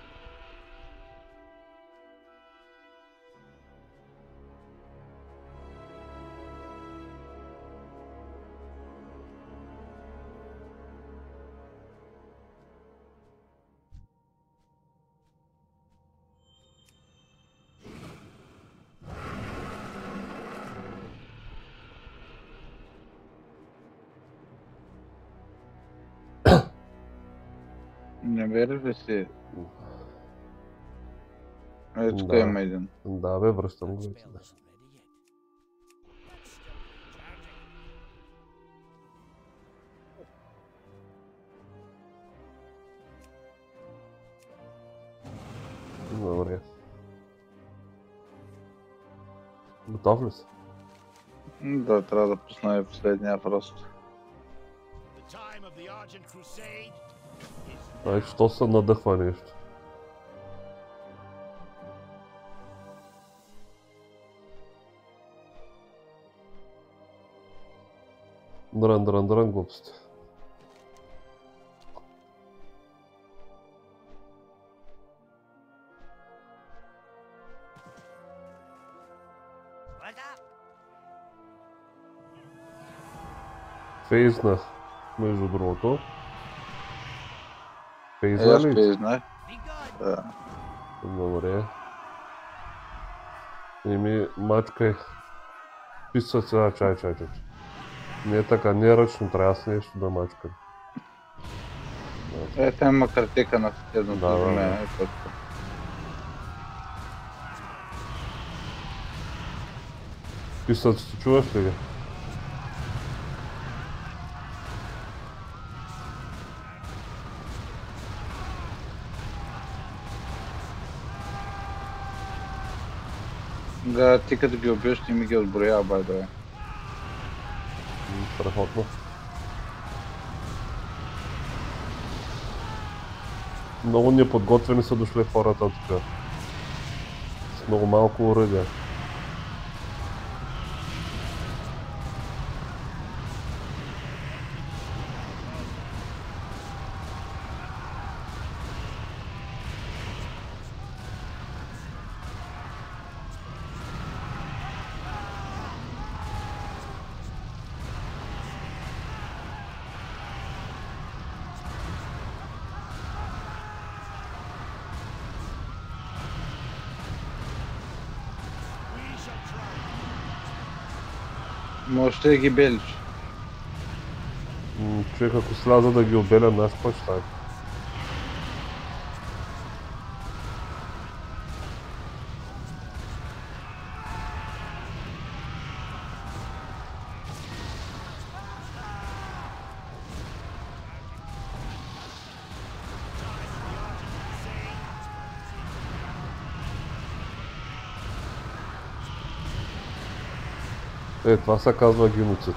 Не вера ли си? Тук Да. има един. Да, бе, връщам го. Spell isn't ready yet. That's still recharging. Добре. Готов ли си? Да, трябва да пусна и последния просто. The time of the Argent Crusade is Ай, що се надъхва нещо? Дрън, глупости. What's up? Фейзнах, между другото. Аз Фейзна ли? признах. Be good. Да. Добре. И ми мачкай. Писа сега, чай. Не е така, не е ръчно, трябва с нещо да мачкам. Ето има картика на съседното Да, да, земя. да. Ето. Писат, ти чуваш ли ги? Да, ти като ги убиеш, ти ми ги отброява, by the way. Страхотно. Много неподготвени са дошли хората тук. С много малко оръдие. We shall try. Може да ги белиш. Човек, ако сляза да ги обелям, знаеш какво ще стане? Това се казва геноцид.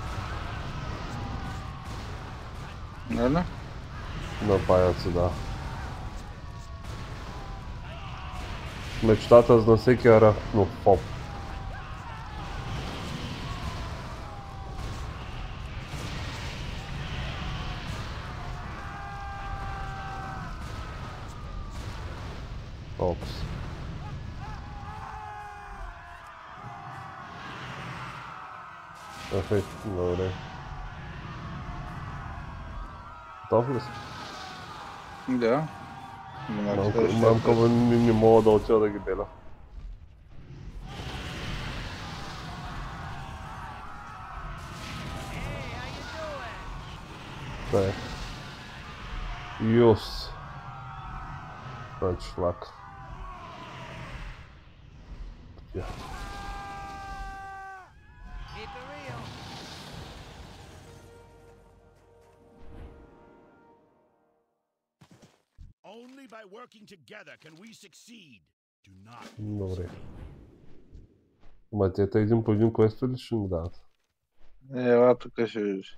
Не? На паяци, да. Мечтата на всеки арахнофоб. Опс. Ефект, добре. Готов ли си? Да. Мамка не мога да отида да ги беля. Hey, how you doing? Так. Юс. Значи шлак. Я. Keep it real. Only by working together can we succeed. Do not. Добре. Ма те един по един квест ли ще ни дадат? Ела, тук ще видиш.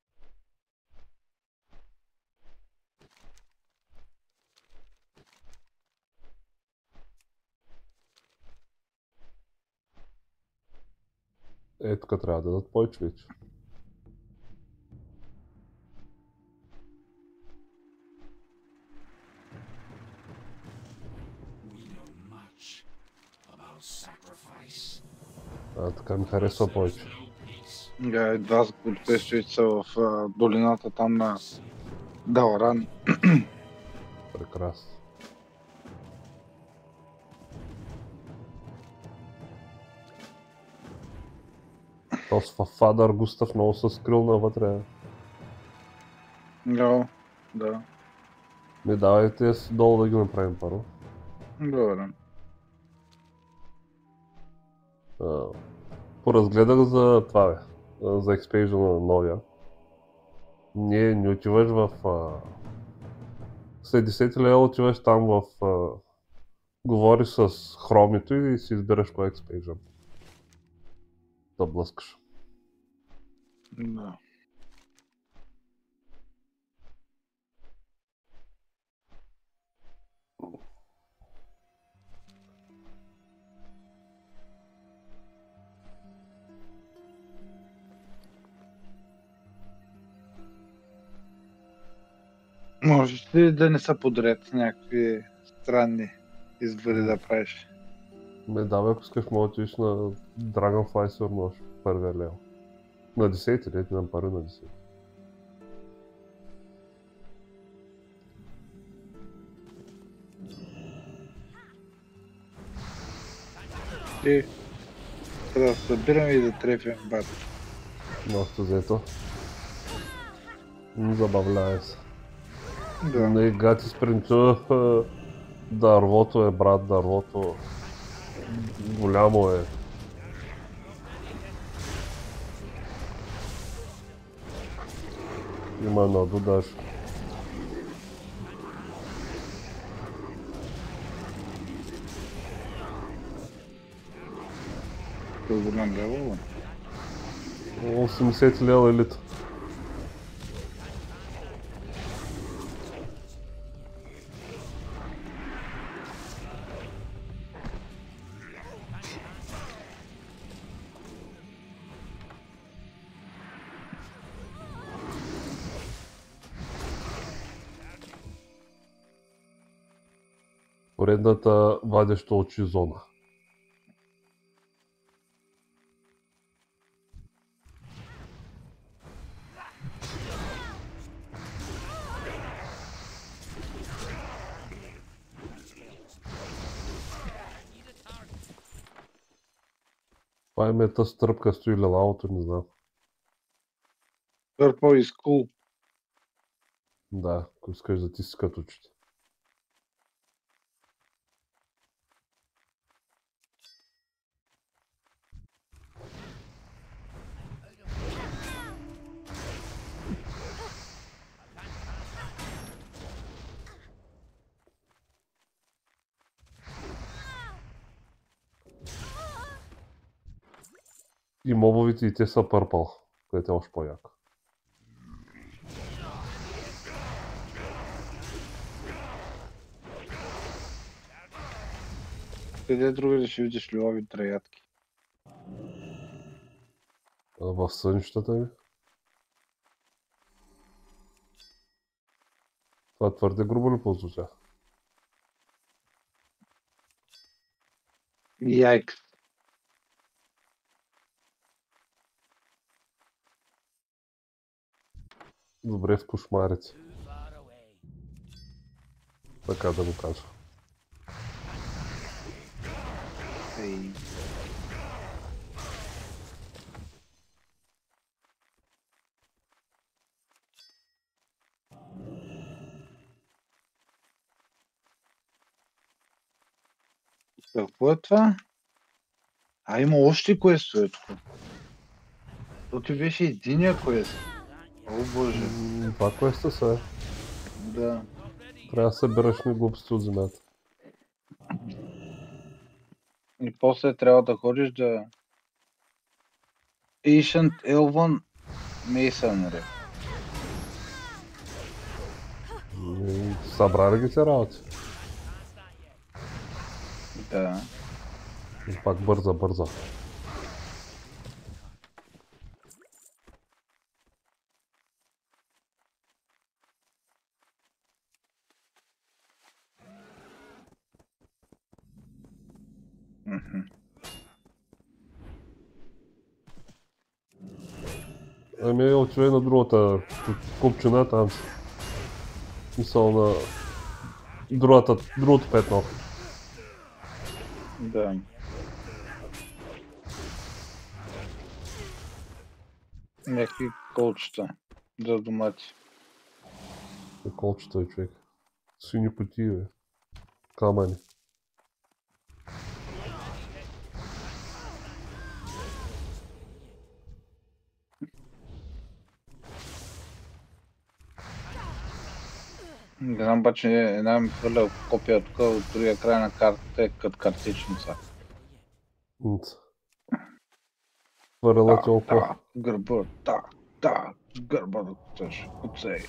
Тук трябва да дадат повече вече. Така ми харесва повече. Да, едва от квестовете са в долината там на Даларан. Прекрасно. Този Фадър Густав много се скрил навътре. Да, да. Не давайте долу да ги направим първо. Добре. Поразгледах за това, бе. За експейжън на новия. Не отиваш в... След 10 лева отиваш там в Говори с хромито и си избираш кой експейжън да блъскаш. Да. Можеш ли да не са подред някакви странни избори да правиш? Давай, ако искаш, може да отидеш на Dragonfly сигурно първия лево. На 10 лет, на първи на 10. И да събираме и да трефим бат. Доста взето. Забавляе се. Да. Не гати спринта. Дървото е, брат, дървото. Голямо е. Има наду даже. Колко голям лево? 80 лева елита. Поредната вадеща очи зона. Това е мета стръпка, стои лелалото, не знам. Purple is cool. Да, ако искаш да ти скат очите. И мобовите и те са пърпъл, което е още по-яко. Къде други ще видиш лилови траятки? В сънищата ми. Това твърде грубо ли прозвуча? Яйк. Добре в кошмарите. Така да го кажа. Ей. Какво е това? А, има още квестове тук. То ти беше единия квест. О, боже. Това квеста са. Да. Трябва да събираш ни глупости от земята. И после трябва да ходиш да... Ancient Elven Masonry. Събрали ги се работи. Да. И пак бърза. Мгм. Ами отивай на другата купчина там. Мисъл на другото петно. Да. Някакви колчета за домати. Колчета е, човек. Сини кутии, бе. Камъни. Не знам, обаче една ми хвърля копия от другия край на картата е като картечница. Хвърляла ти око. Гърба, гърба да куцаш, куцай.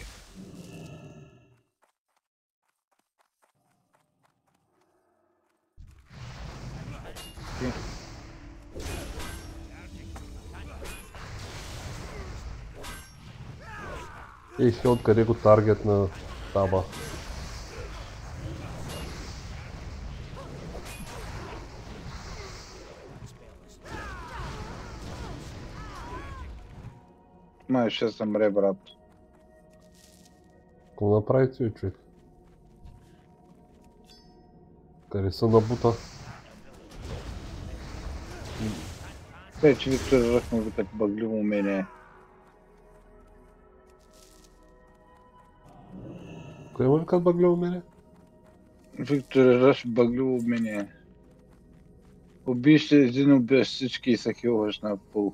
Ей, откъде го таргет на таба. Май ще съмре, брат. Какво направи ти, човек? Къде са набута? Вече Виктор ръхна за като бъгливо умение. Кой има викат бъглево мене? Виктор Ръш бъгливо умение. Убиеш един, убиеш всички и се хилваш на пул.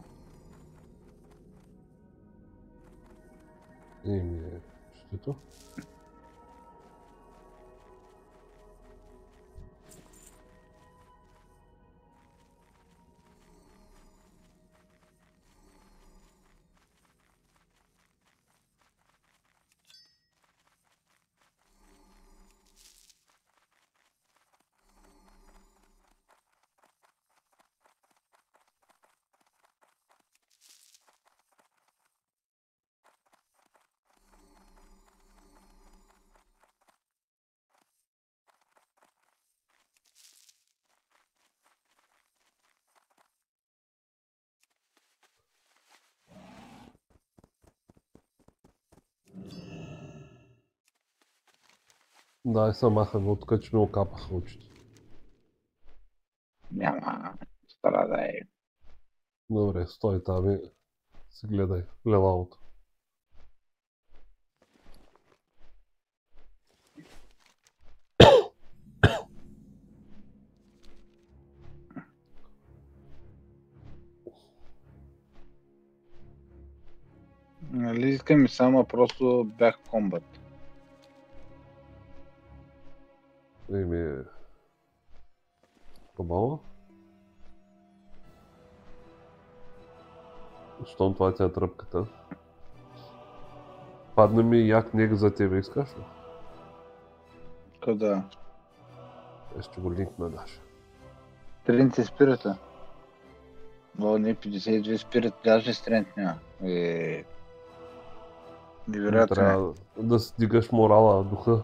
Еми, щито. Дай се махаме, откъде че ми окапаха очите. Няма. Страдай. Добре, стой там и си гледай лелалото. Нали искам и само просто бях комбат. Еми, хубаво. Щом това ти е тръпката. Падна ми як нег за тебе, искаш ли? Къда? Ще го линкна даже. 30 спирита. О, не, 52 спирит, даже стрент няма. Невероятно е. Трябва да стигаш морала, духа.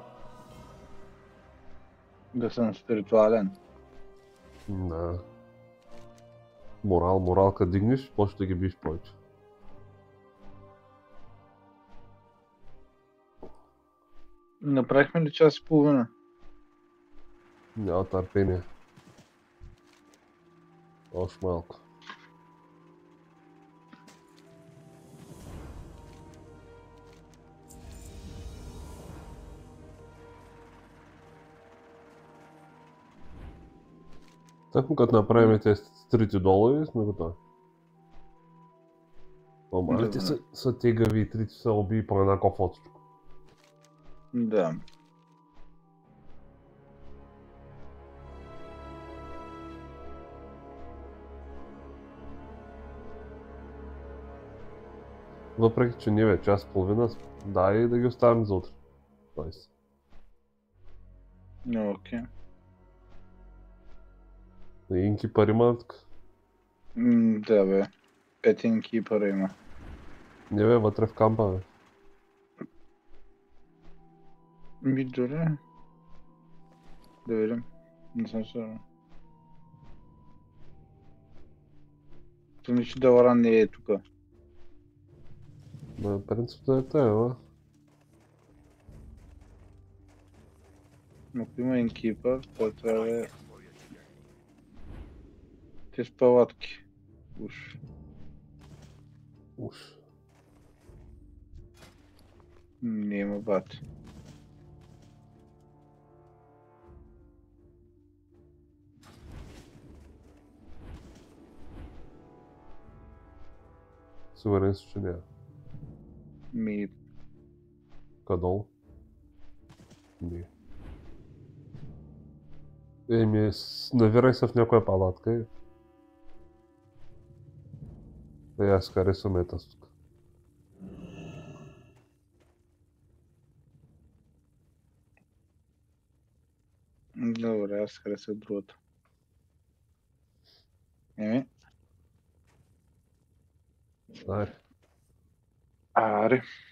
Да съм спиритуален. Да. Моралка дигнеш, почне да ги биш повече. Направихме ли час и половина? Няма търпение. Още малко. Тъкмо като направим тези трите долари, сме готови. О, малите са тегави и трите са убии по една кофоточка. Да. Въпреки, че не е час и половина, дай да ги оставим за утре. Тоест. Окей. Инки пари мартка. Да бе. 5 кипъра има. Не бе, вътре в кампа, бе. Добре. Да видим. Не съм сигурен. Мисля, че Даларан не е тука. На принцип да е тая, бе. Ако има инкипър, той трябва да е... Те с палатки. Уж. Уж. Не има бати. Сигурен си, че няма. Ми... Къдолу? Не. Навирай се в някоя палатка и аз харесвам ета тук. Добре, аз харесах другото. Еми, Айде. аре.